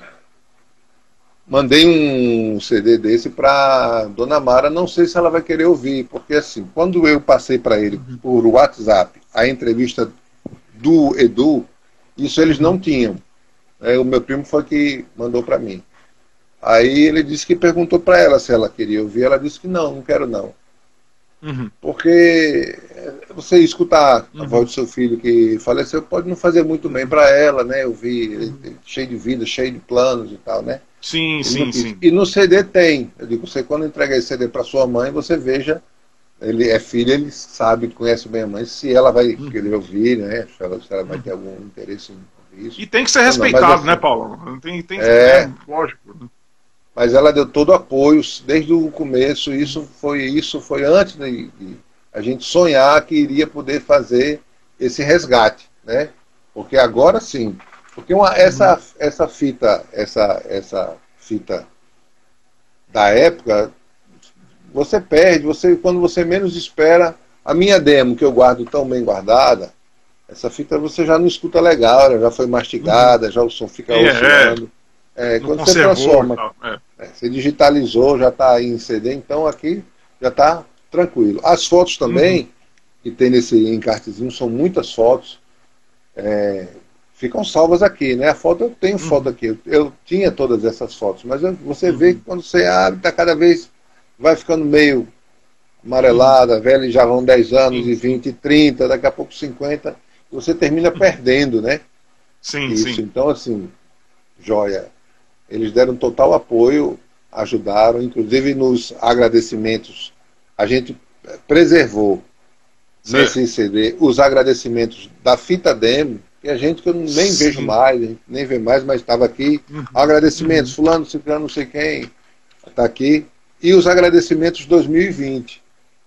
mandei um C D desse para Dona Mara, não sei se ela vai querer ouvir, porque assim, quando eu passei para ele Uhum. por WhatsApp a entrevista do Edu, isso eles não tinham. É, o meu primo foi que mandou para mim. Aí ele disse que perguntou para ela se ela queria ouvir, ela disse que não, não quero não. Uhum. Porque você escutar a Uhum. voz do seu filho que faleceu pode não fazer muito bem para ela, né? Eu vi ele cheio de vida, cheio de planos e tal, né? Sim, Ele sim, sim. E no C D tem. Eu digo, você quando entrega esse C D para sua mãe, você veja, ele é filho, ele sabe, conhece bem a mãe, se ela vai Uhum. querer ouvir, né? Se ela, se ela vai ter algum interesse em ouvir isso. E tem que ser Não, respeitado, não, mas, assim, né, Paulo? Tem, tem, É. é lógico. Mas ela deu todo o apoio desde o começo. Isso foi, isso foi antes de, de a gente sonhar que iria poder fazer esse resgate, né? Porque agora sim. Porque uma, essa, essa fita, essa, essa fita da época, você perde, você, quando você menos espera. A minha demo, que eu guardo tão bem guardada, essa fita você já não escuta legal, ela já foi mastigada, uhum. já o som fica é, oscilando. É, quando você transforma, é. É, você digitalizou, já está aí em C D, então aqui já está tranquilo. As fotos também, uhum. que tem nesse encartezinho, são muitas fotos, é, ficam salvas aqui, né? A foto, eu tenho uhum. foto aqui, eu, eu tinha todas essas fotos, mas eu, você uhum. vê que quando você abre, tá cada vez, vai ficando meio amarelada, uhum. velha, já vão dez anos, sim. e vinte, trinta, daqui a pouco cinquenta, e você termina uhum. perdendo, né? Sim, Isso, sim. Então, assim, joia. Eles deram total apoio, ajudaram, inclusive nos agradecimentos. A gente preservou certo. Nesse C D os agradecimentos da fita demo, que a gente que eu nem Sim. vejo mais, nem vê mais, mas estava aqui. Uhum. Agradecimentos, uhum. fulano, ciclano, não sei quem, está aqui. E os agradecimentos dois mil e vinte.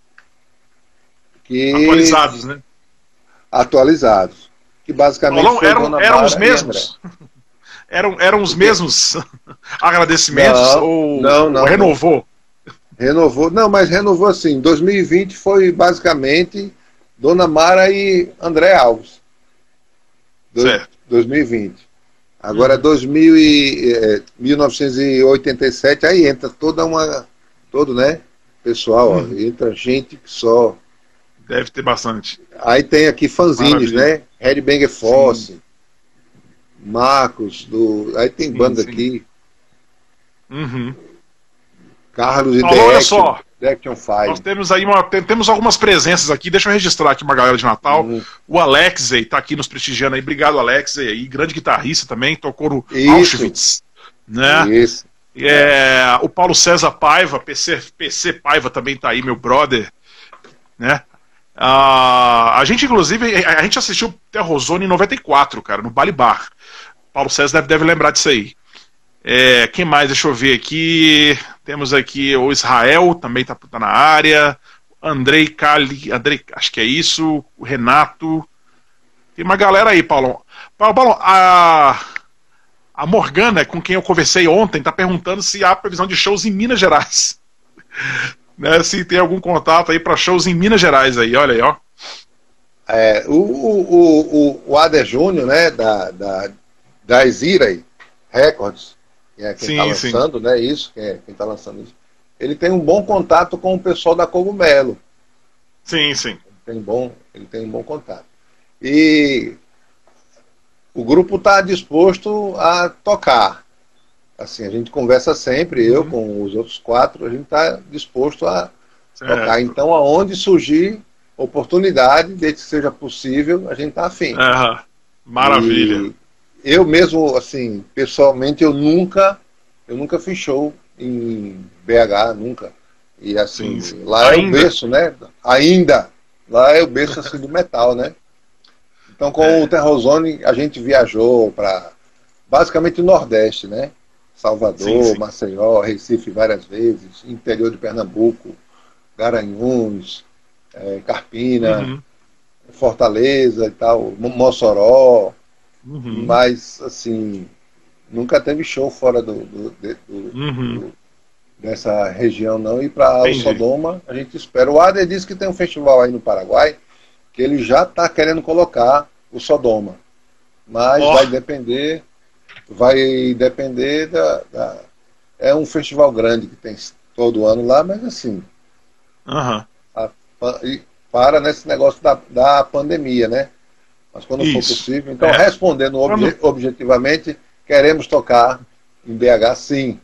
Que... Atualizados, né? Atualizados. Que basicamente Paulão, foi eram, Dona eram Mara os mesmos? Eram, eram os mesmos agradecimentos não, ou, não, não, ou renovou? Não. Renovou, não, mas renovou assim. dois mil e vinte foi basicamente Dona Mara e André Alves. Certo. dois mil e vinte. Agora, uhum. dois mil e, eh, mil novecentos e oitenta e sete, aí entra toda uma. Todo, né? Pessoal, uhum. ó, entra gente que só. Deve ter bastante. Aí tem aqui fanzines, Maravilha. Né? Headbanger Force. Marcos, do... aí tem sim, banda sim. Aqui. Uhum. Carlos e Paulo, The olha Action, só. The Action Five. Nós temos aí uma, temos algumas presenças aqui. Deixa eu registrar aqui uma galera de Natal. Uhum. O Alexei tá aqui nos prestigiando aí. Obrigado, Alexei, aí, grande guitarrista também, tocou no Isso. Auschwitz, né? Isso. É, o Paulo César Paiva, P C, P C Paiva também tá aí, meu brother, né? Ah, a gente, inclusive, a, a gente assistiu Terrozone em noventa e quatro, cara, no Bali Bar. Paulo César deve, deve lembrar disso aí. É, quem mais? Deixa eu ver aqui. Temos aqui o Israel, também tá, tá na área. Andrei Cali, Andrei, acho que é isso. O Renato. Tem uma galera aí, Paulo. Paulo, Paulo a, a Morgana, com quem eu conversei ontem, tá perguntando se há previsão de shows em Minas Gerais. Né, se tem algum contato aí para shows em Minas Gerais aí, olha aí, ó. É, o, o, o, o Ader Júnior, né, da, da, da Ezirai Records, que é quem está lançando, sim. né, isso, quem é, quem tá lançando isso, ele tem um bom contato com o pessoal da Cogumelo. Sim, sim. Ele tem, bom, ele tem um bom contato. E o grupo está disposto a tocar. Assim, a gente conversa sempre, eu uhum. com os outros quatro, a gente está disposto a certo. tocar. Então, aonde surgir oportunidade, desde que seja possível, a gente está afim. Uhum. Maravilha. E eu mesmo, assim, pessoalmente, eu nunca, eu nunca fiz show em B H, nunca. E assim, sim, sim. lá Ainda. é o berço, né? Ainda. Lá é o berço assim, do metal, né? Então, com é. o Terrozone, a gente viajou para basicamente o Nordeste, né? Salvador, sim, sim. Maceió, Recife várias vezes, interior de Pernambuco, Garanhuns, é, Carpina, uhum. Fortaleza e tal, Mossoró, uhum. mas assim, nunca teve show fora do, do, do, uhum. do dessa região não, e para o Sodoma a gente espera. O Ader disse que tem um festival aí no Paraguai que ele já está querendo colocar o Sodoma, mas oh. vai depender vai depender da, da é um festival grande que tem todo ano lá, mas assim uhum. a, e para nesse negócio da, da pandemia, né? Mas quando Isso. for possível, então é. respondendo obje, quando... objetivamente, queremos tocar em B H, sim.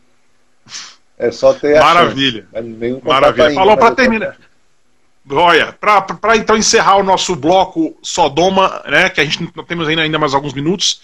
É só ter a Maravilha. Chance. Maravilha. Ainda, falou para terminar. Olha, para então encerrar o nosso bloco Sodoma, né, que a gente não temos ainda mais alguns minutos,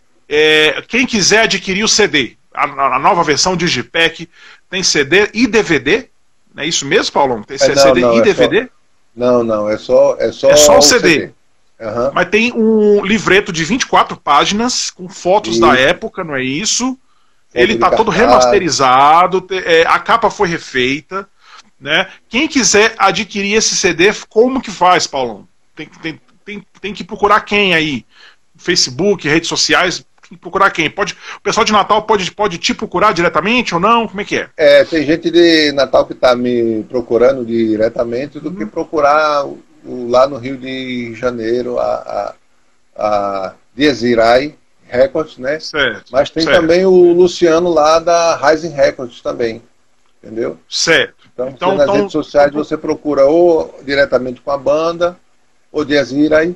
é, quem quiser adquirir o C D, a, a nova versão Digipack, tem C D e D V D, é isso mesmo, Paulão? Tem é, não, C D não, e é D V D? Só, não, não, é só, é só, é só o C D. C D. Uhum. Mas tem um livreto de vinte e quatro páginas, com fotos isso. da época, não é isso? Ele está todo remasterizado, é, a capa foi refeita, né? Quem quiser adquirir esse C D, como que faz, Paulão? Tem, tem, tem, tem que procurar quem aí? Facebook, redes sociais, tem que procurar quem? Pode, o pessoal de Natal pode, pode te procurar diretamente ou não? Como é que é? É, tem gente de Natal que está me procurando diretamente do uhum. que procurar o, o, lá no Rio de Janeiro, a, a, a Ezirai Records, né? Certo, mas tem certo. também o Luciano lá da Rising Records também, entendeu? Certo. Então, então nas então, redes sociais então, você procura ou diretamente com a banda, ou de Ezirai,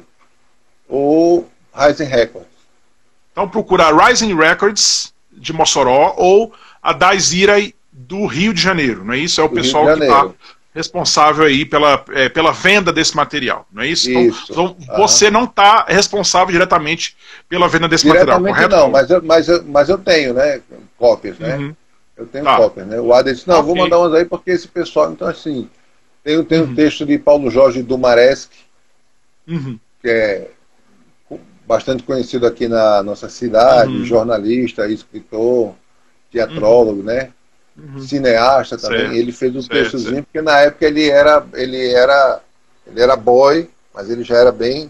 ou Rising Records. Então procura a Rising Records de Mossoró ou a da Ezirai do Rio de Janeiro, não é isso? É o do pessoal que está responsável aí pela, é, pela venda desse material, não é isso? Isso. Então, então você não está responsável diretamente pela venda desse diretamente material, correto? Não, mas eu, mas, eu, mas eu tenho, né, cópias, né? Uhum. Eu tenho tá. cópias, né? O Ader disse, não, okay. vou mandar umas aí porque esse pessoal, então assim, tem, tem uhum. um texto de Paulo Jorge Dumaresque, uhum. que é bastante conhecido aqui na nossa cidade, uhum. jornalista, escritor, teatrólogo, uhum. né? Uhum. Cineasta também, certo. ele fez um certo, textozinho, certo. porque na época ele era, ele era, ele era boy, mas ele já era bem,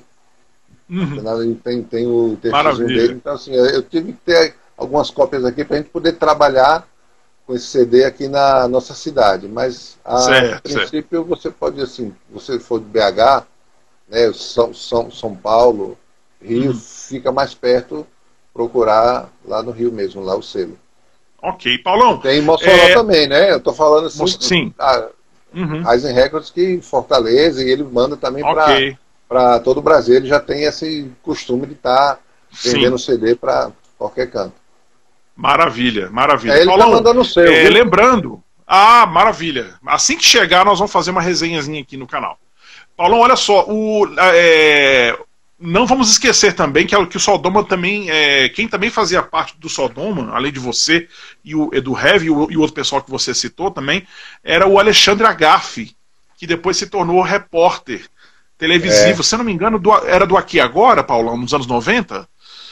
uhum. ele tem, tem o textozinho dele, então assim, eu tive que ter algumas cópias aqui para a gente poder trabalhar com esse C D aqui na nossa cidade, mas a certo, princípio certo. você pode, assim, você for de B H, né, São, São, São Paulo, Rio, uhum. fica mais perto, procurar lá no Rio mesmo, lá o selo. Ok, Paulão. Tem em Mossoró é... também, né? Eu tô falando assim. Sim. A uhum. Rising Records que Fortaleza e ele manda também okay. para todo o Brasil. Ele já tem esse costume de estar tá vendendo C D para qualquer canto. Maravilha, maravilha. É, ele Paulão, tá mandando o seu. É, lembrando. Ah, maravilha. Assim que chegar, nós vamos fazer uma resenhazinha aqui no canal. Paulão, olha só, o. É... Não vamos esquecer também que, que o Sodoma também, é, quem também fazia parte do Sodoma, além de você e o Edu Heavy e o, e o outro pessoal que você citou também, era o Alexandre Agaffi, que depois se tornou repórter televisivo, é. se eu não me engano, do, era do Aqui Agora, Paulão, nos anos noventa?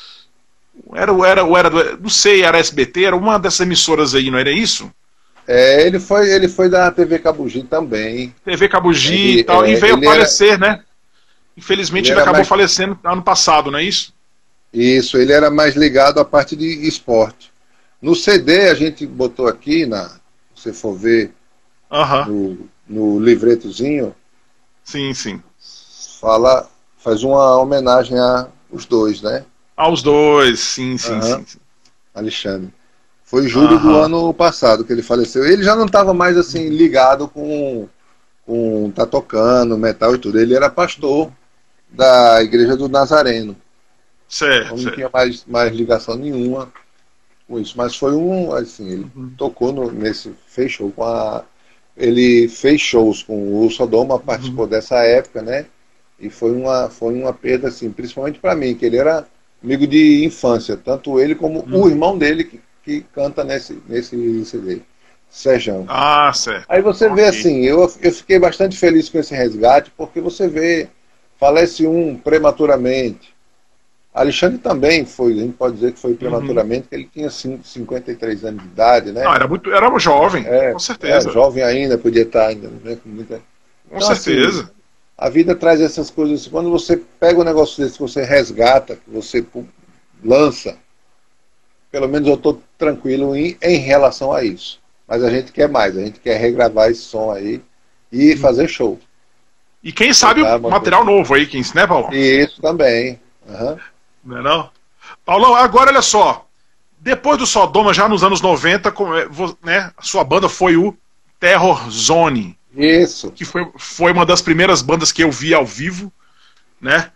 Era, era, era do, não sei, era S B T, era uma dessas emissoras aí, não era isso? É, ele foi, ele foi da T V Cabugi também. T V Cabugi ele, e tal, é, e veio a falecer, era... né? Infelizmente ele, ele acabou mais... falecendo ano passado, não é isso? Isso, ele era mais ligado à parte de esporte. No C D a gente botou aqui, na, se você for ver uh-huh. no, no livretozinho, sim, sim. Fala, faz uma homenagem aos dois, né? Aos dois, sim, sim, Uhum. sim, sim. Alexandre. Foi em julho Uhum. do ano passado que ele faleceu. Ele já não estava mais assim ligado com, com tá tocando metal e tudo. Ele era pastor da Igreja do Nazareno. Certo, Então não certo. tinha mais, mais ligação nenhuma com isso. Mas foi um, assim, ele Uhum. tocou no, nesse, fez show com a. Ele fez shows com o Sodoma, Uhum. participou dessa época, né? E foi uma, foi uma perda, assim, principalmente para mim, que ele era amigo de infância, tanto ele como o Uhum. irmão dele que, que canta nesse, nesse C D, Sejão. Ah, certo. Aí você vê Ok. assim, eu, eu fiquei bastante feliz com esse resgate, porque você vê, falece um prematuramente. Alexandre também foi, a gente pode dizer que foi Uhum. prematuramente, porque ele tinha cinquenta e três anos de idade, Não, né? era muito, era jovem, É, com é certeza. jovem ainda, podia estar ainda, né? Com muita... Com Então, assim, certeza. a vida traz essas coisas. Quando você pega um negócio desse, que você resgata, que você lança, pelo menos eu estou tranquilo em, em relação a isso. Mas a gente quer mais, a gente quer regravar esse som aí e Uhum. fazer show. E quem sabe Tocar o uma coisa. material novo aí, quem, né, Paulo? E isso também. Uhum. Não é não? Paulão, agora olha só. Depois do Sodoma, já nos anos noventa, como é, vo- né, a sua banda foi o Terror Zone, Isso. que foi, foi uma das primeiras bandas que eu vi ao vivo, né?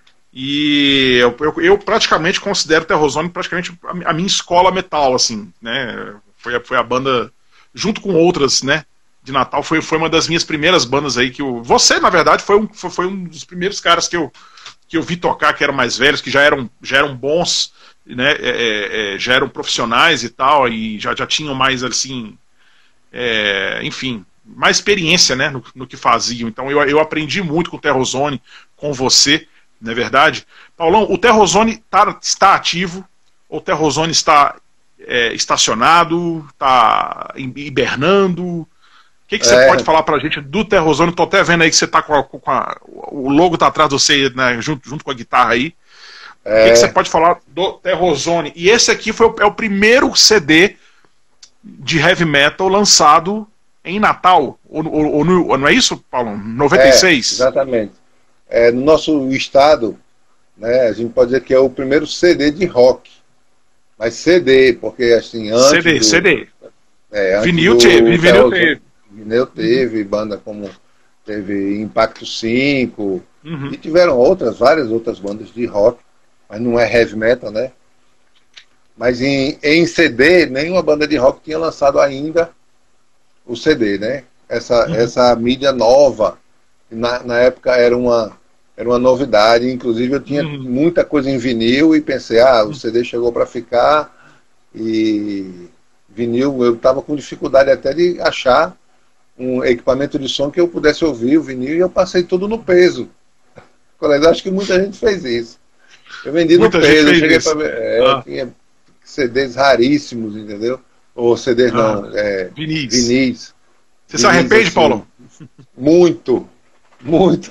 E eu, eu, eu praticamente considero o Terror Zone praticamente a, a minha escola metal, assim, né? Foi, a- foi a banda, junto com outras, né? De Natal, foi, foi uma das minhas primeiras bandas aí que eu. Você, na verdade, foi um, foi, foi um dos primeiros caras que eu, que eu vi tocar, que eram mais velhos, que já eram, já eram bons, né? É, é, é, já eram profissionais e tal, e já, já tinham mais assim. É, enfim, mais experiência, né, no, no que faziam. Então eu, eu aprendi muito com o Terrozone, com você, não é verdade? Paulão, o Terrozone tá, está ativo, ou o Terrozone está é, estacionado, está hibernando? O que, que você pode É, falar pra gente do Terrozone? Tô até vendo aí que você tá com, a, com a, o logo tá atrás de você, né, junto, junto com a guitarra aí. O que, que você é, pode falar do Terrozone? E esse aqui foi o, é o primeiro C D de heavy metal lançado em Natal. Ou, ou, ou, ou não é isso, Paulo? noventa e é, seis? exatamente. É, no nosso estado, né, a gente pode dizer que é o primeiro C D de rock. Mas C D, porque assim, antes C D, do, C D. é, antes Vinil teve, do vinil Terror teve. Vinil teve, banda como teve Impacto cinco, Uhum. e tiveram outras, várias outras bandas de rock, mas não é heavy metal, né? Mas em, em C D, nenhuma banda de rock tinha lançado ainda o C D, né? Essa, Uhum. essa mídia nova, na, na época era uma, era uma novidade, inclusive eu tinha Uhum. muita coisa em vinil e pensei, ah, o Uhum. C D chegou para ficar e vinil, eu estava com dificuldade até de achar um equipamento de som que eu pudesse ouvir o vinil e eu passei tudo no peso. Colega, acho que muita gente fez isso. Eu vendi no Muita gente peso, eu fez cheguei para isso. ver, é, Ah, tinha C Ds raríssimos, entendeu? Ou C Ds ah, não, é, vinis. vinis, Você se vinis arrepende, assim, Paulo? muito, muito,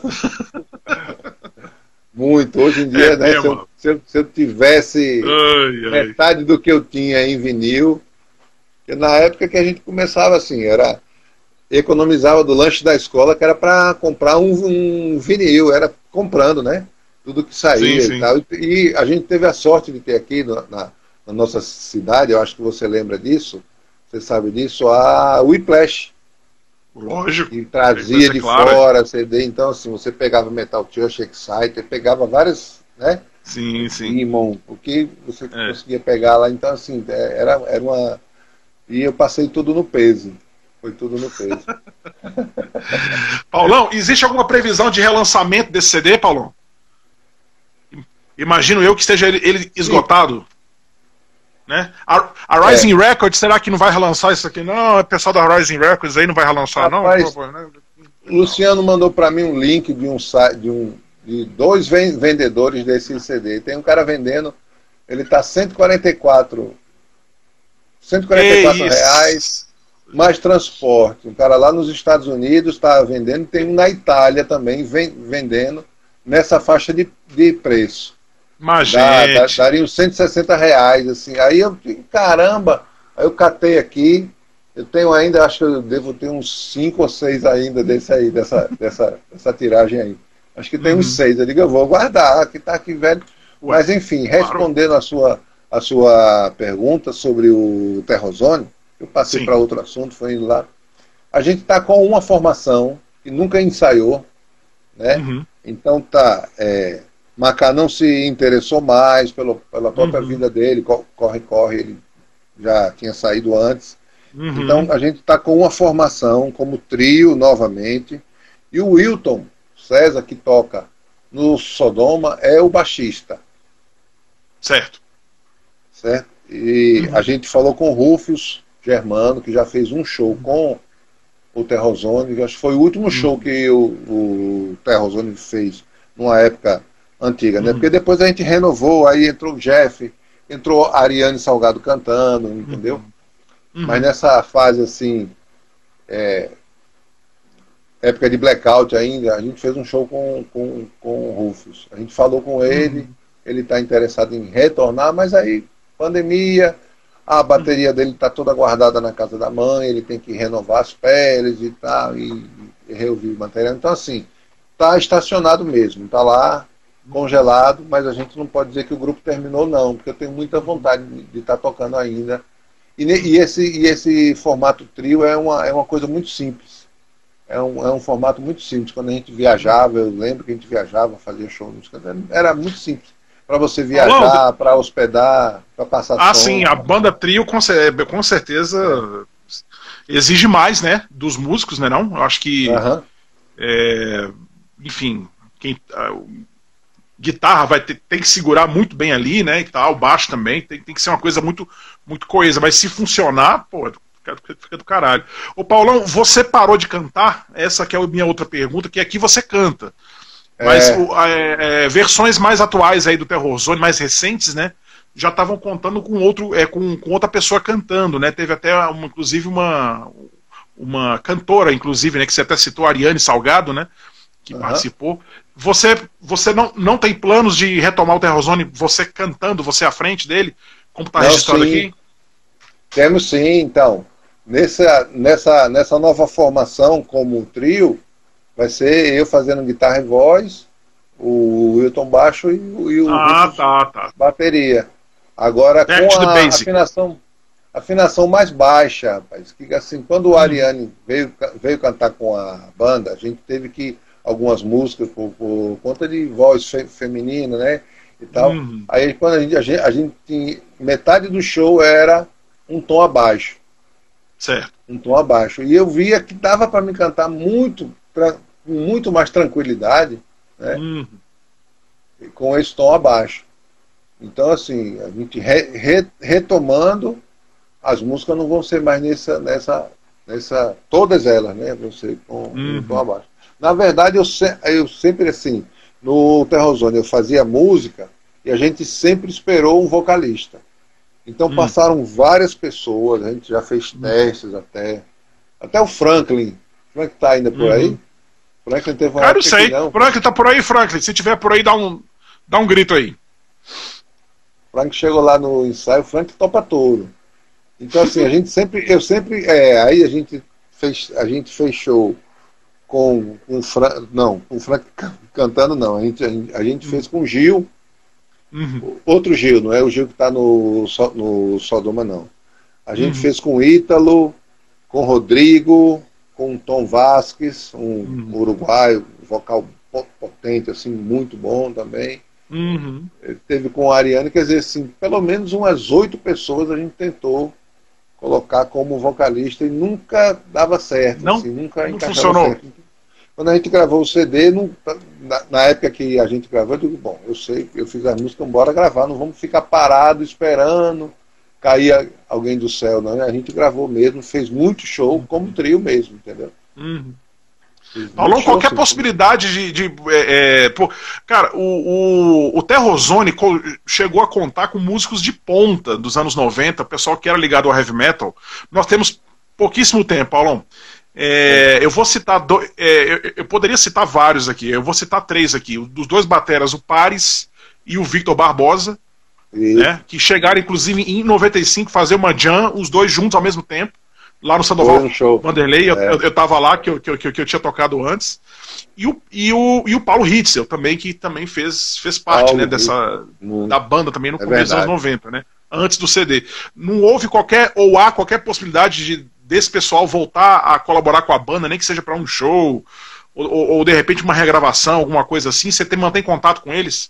muito. Hoje em É dia, né, se eu, mesmo. se eu, se eu tivesse Ai, ai. metade do que eu tinha em vinil, porque na época que a gente começava assim, era economizava do lanche da escola, que era para comprar um, um vinil, era comprando, né? Tudo que Sim, saía e sim. tal. E a gente teve a sorte de ter aqui no, na, na nossa cidade, eu acho que você lembra disso, você sabe disso, a Whiplash, Lógico. que É coisa trazia é de clara. fora C D. Então, assim, você pegava Metal Church, Exciter, pegava várias, né? Sim, sim. Demon, o que você É. conseguia pegar lá. Então, assim, é, era, era uma. E eu passei tudo no peso. Foi tudo no peso. Paulão, existe alguma previsão de relançamento desse C D, Paulão? Imagino eu que esteja ele, ele Sim, esgotado. Né? A, a é. Rising Records, será que não vai relançar isso aqui? Não, o pessoal da Rising Records aí não vai relançar, não? Pô, Rapaz, pô, né? o Luciano mandou para mim um link de um site, de, um, de dois vendedores desse C D. Tem um cara vendendo, ele está cento e quarenta e quatro, cento e quarenta e Que quatro reais isso! mais transporte. Um cara lá nos Estados Unidos está vendendo, tem um na Itália também vendendo nessa faixa de, de preço. Mas, Dá, dá, gente. daria uns cento e sessenta reais, assim. Aí eu, caramba, aí eu catei aqui, eu tenho ainda, acho que eu devo ter uns cinco ou seis ainda desse aí, dessa, dessa, dessa tiragem aí. Acho que tem Uhum. uns seis. Eu digo, eu vou guardar, que tá aqui velho. Ué, Mas enfim, claro. respondendo a sua, a sua pergunta sobre o Terrozone, eu passei Sim. para outro assunto, foi indo lá. A gente está com uma formação que nunca ensaiou, né? Uhum. Então tá, é, Macá não se interessou mais pelo, pela própria Uhum. vida dele, corre, corre, ele já tinha saído antes. Então Uhum. a gente está com uma formação como trio novamente, e o Wilton César, que toca no Sodoma, é o baixista, Certo. certo? E a Uhum. gente falou com o Rufus Germano, que já fez um show com o Terrozone, acho que foi o último show Uhum. que o, o Terrozone fez numa época antiga, né? Porque Uhum. depois a gente renovou, aí entrou o Jeff, entrou a Ariane Salgado cantando, entendeu? Uhum. Mas Uhum. nessa fase assim, é, época de blackout ainda, a gente fez um show com, com, com o Rufus. A gente falou com ele, Uhum. ele está interessado em retornar, mas aí, pandemia, a Uhum. bateria dele está toda guardada na casa da mãe, ele tem que renovar as peles e tal, e, e reouvir o material. Então, assim, está estacionado mesmo, está lá, congelado, mas a gente não pode dizer que o grupo terminou, não, porque eu tenho muita vontade de estar tá tocando ainda. E, e, esse, e esse formato trio é uma, é uma coisa muito simples. É um, é um formato muito simples. Quando a gente viajava, eu lembro que a gente viajava, fazia show nos cantos, era muito simples. Para você Paulão, viajar, para hospedar, para passar ah, sim, som. a banda trio com, cer- com certeza É. exige mais, né, dos músicos, né, não? Eu acho que, Aham. é, enfim, quem, a, o- guitarra vai ter, tem que segurar muito bem ali, né, e tal, baixo também, tem, tem que ser uma coisa muito, muito coesa, mas se funcionar, pô, fica, fica do caralho. Ô, Paulão, você parou de cantar? Essa que é a minha outra pergunta, que aqui você canta. Mas É. o, é, é, versões mais atuais aí do Terrorzone, mais recentes, né? Já estavam contando com outro, é, com, com outra pessoa cantando, né? Teve até, uma, inclusive, uma, uma cantora, inclusive, né? Que você até citou, a Ariane Salgado, né? Que Aham. participou. Você, você não, não tem planos de retomar o Terrorzone, você cantando, você à frente dele, como está Não, registrado sim. aqui? Temos sim, então. Nessa, nessa, nessa nova formação como trio, vai ser eu fazendo guitarra e voz, o Wilton baixo e, o- e o Ah, Rufus tá, tá. bateria. Agora Back com to the a basic. afinação, afinação mais baixa, rapaz. Que assim, quando o Uhum, Ariane veio, veio cantar com a banda, a gente teve que algumas músicas por, por conta de voz fe, feminina, né? E tal. uhum, Aí quando a gente, a gente, a gente tinha, metade do show era um tom abaixo, certo. um tom abaixo. E eu via que dava para me cantar muito, com muito mais tranquilidade, né? Uhum, Com esse tom abaixo. Então, assim, a gente re, re, retomando, as músicas não vão ser mais nessa, nessa, nessa todas elas, né? Vão ser com um tom uhum, abaixo. Na verdade, eu, se, eu sempre, assim, no Terrozone eu fazia música e a gente sempre esperou um vocalista. Então uhum, passaram várias pessoas, a gente já fez uhum, testes até. Até o Franklin. O Franklin tá ainda por aí? uhum. O Franklin teve uma Cara, eu época que sei. não. Franklin, tá por aí, Franklin? Se tiver por aí, dá um, dá um grito aí. O Franklin chegou lá no ensaio, o Franklin topa touro. Então assim, a gente sempre, eu sempre, é, aí a gente fez, a gente fechou com, com o Frank, não, com o Frank cantando não, a gente, a gente fez com o Gil, Uhum, outro Gil, não é o Gil que está no, no Sodoma não. A gente uhum, fez com o Ítalo, com o Rodrigo, com o Tom Vasquez, um uhum, uruguaio, vocal potente, assim, muito bom também. uhum. Ele teve com a Ariane, quer dizer, assim, pelo menos umas oito pessoas a gente tentou colocar como vocalista e nunca dava certo, Não, assim, nunca não encaixava funcionou. certo. Quando a gente gravou o C D, não, na, na época que a gente gravou, eu digo, bom, eu sei, eu fiz a música, bora gravar, não vamos ficar parado esperando cair alguém do céu, não. A gente gravou mesmo, fez muito show, como trio mesmo, entendeu? Uhum. Fiz muito Paulão, show, qualquer assim. possibilidade de. de é, é, pô, cara, o, o, o Terrozone co- chegou a contar com músicos de ponta dos anos noventa, o pessoal que era ligado ao heavy metal. Nós temos pouquíssimo tempo, Paulão. É, eu vou citar. Do, é, eu, eu poderia citar vários aqui, eu vou citar três aqui. Dos dois bateras, o Pares e o Victor Barbosa, E, né, que chegaram, inclusive, em noventa e cinco, fazer uma jam, os dois juntos ao mesmo tempo. lá no Sandoval no show. Vanderlei, eu, É. eu, eu tava lá, que eu, que, eu, que eu tinha tocado antes. E o, e o, e o Paulo Hitzel também, que também fez, fez parte, Paulo né, dessa, Hitzel. da banda também no É começo dos anos verdade. noventa, né? Antes do C D. Não houve qualquer, ou há qualquer possibilidade de, desse pessoal voltar a colaborar com a banda, nem que seja para um show, ou, ou, ou de repente uma regravação, alguma coisa assim? Você tem, mantém contato com eles?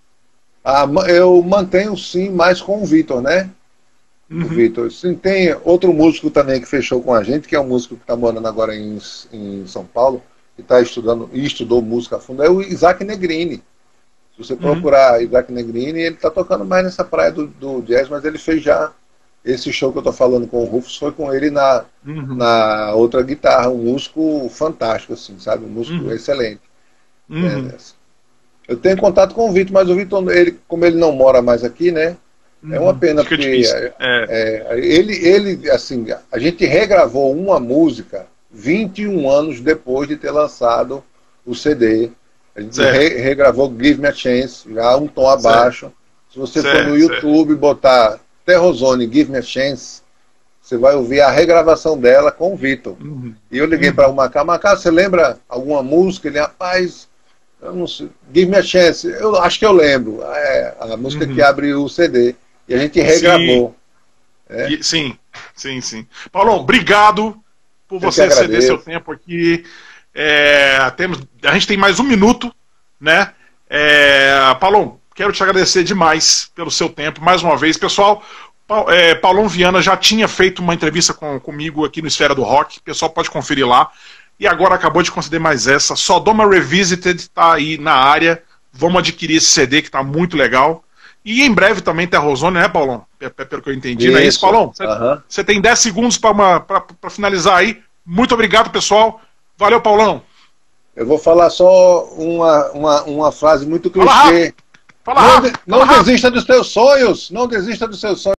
Ah, eu mantenho sim, mais com o Vitor, né? Uhum. O Vitor. Sim, tem outro músico também que fechou com a gente, que é um músico que está morando agora em, em São Paulo, que está estudando e estudou música a fundo, é o Isaac Negrini. Se você procurar uhum. Isaac Negrini, ele está tocando mais nessa praia do, do jazz, mas ele fez já esse show que eu estou falando com o Rufus, foi com ele na, uhum. na outra guitarra, um músico fantástico, assim, sabe? Um músico uhum. excelente. Uhum. É, eu tenho contato com o Vitor, mas o Vitor, ele, como ele não mora mais aqui, né? Uhum. É uma pena, Fica porque é. É, ele, ele, assim, a gente regravou uma música vinte e um anos depois de ter lançado o C D. A gente re, regravou Give Me a Chance, já um tom abaixo. Certo. Se você certo, for no YouTube e botar Terrozone Give Me a Chance, você vai ouvir a regravação dela com o Vitor. Uhum. E eu liguei uhum. para o Macá, Macá, você lembra alguma música? Ele, rapaz, eu não sei, Give Me a Chance, eu acho que eu lembro. É a música uhum. que abre o C D. E a gente regravou. Sim, é. e, sim, sim, sim. Paulão, obrigado por eu você ceder seu tempo aqui. É, temos, a gente tem mais um minuto, né? É, Paulão, quero te agradecer demais pelo seu tempo, mais uma vez. Pessoal, é, Paulão Viana já tinha feito uma entrevista com, comigo aqui no Esfera do Rock, o pessoal pode conferir lá. E agora acabou de conceder mais essa. Sodoma Revisited está aí na área. Vamos adquirir esse C D que está muito legal. E em breve também Terrozone, né, Paulão? Pelo que eu entendi, isso. Não é isso, Paulão? Você uhum. tem dez segundos para finalizar aí. Muito obrigado, pessoal. Valeu, Paulão. Eu vou falar só uma, uma, uma frase muito clichê. Fala rápido. Fala rápido. Não, de, não Fala desista rápido. dos seus sonhos. Não desista dos seus sonhos.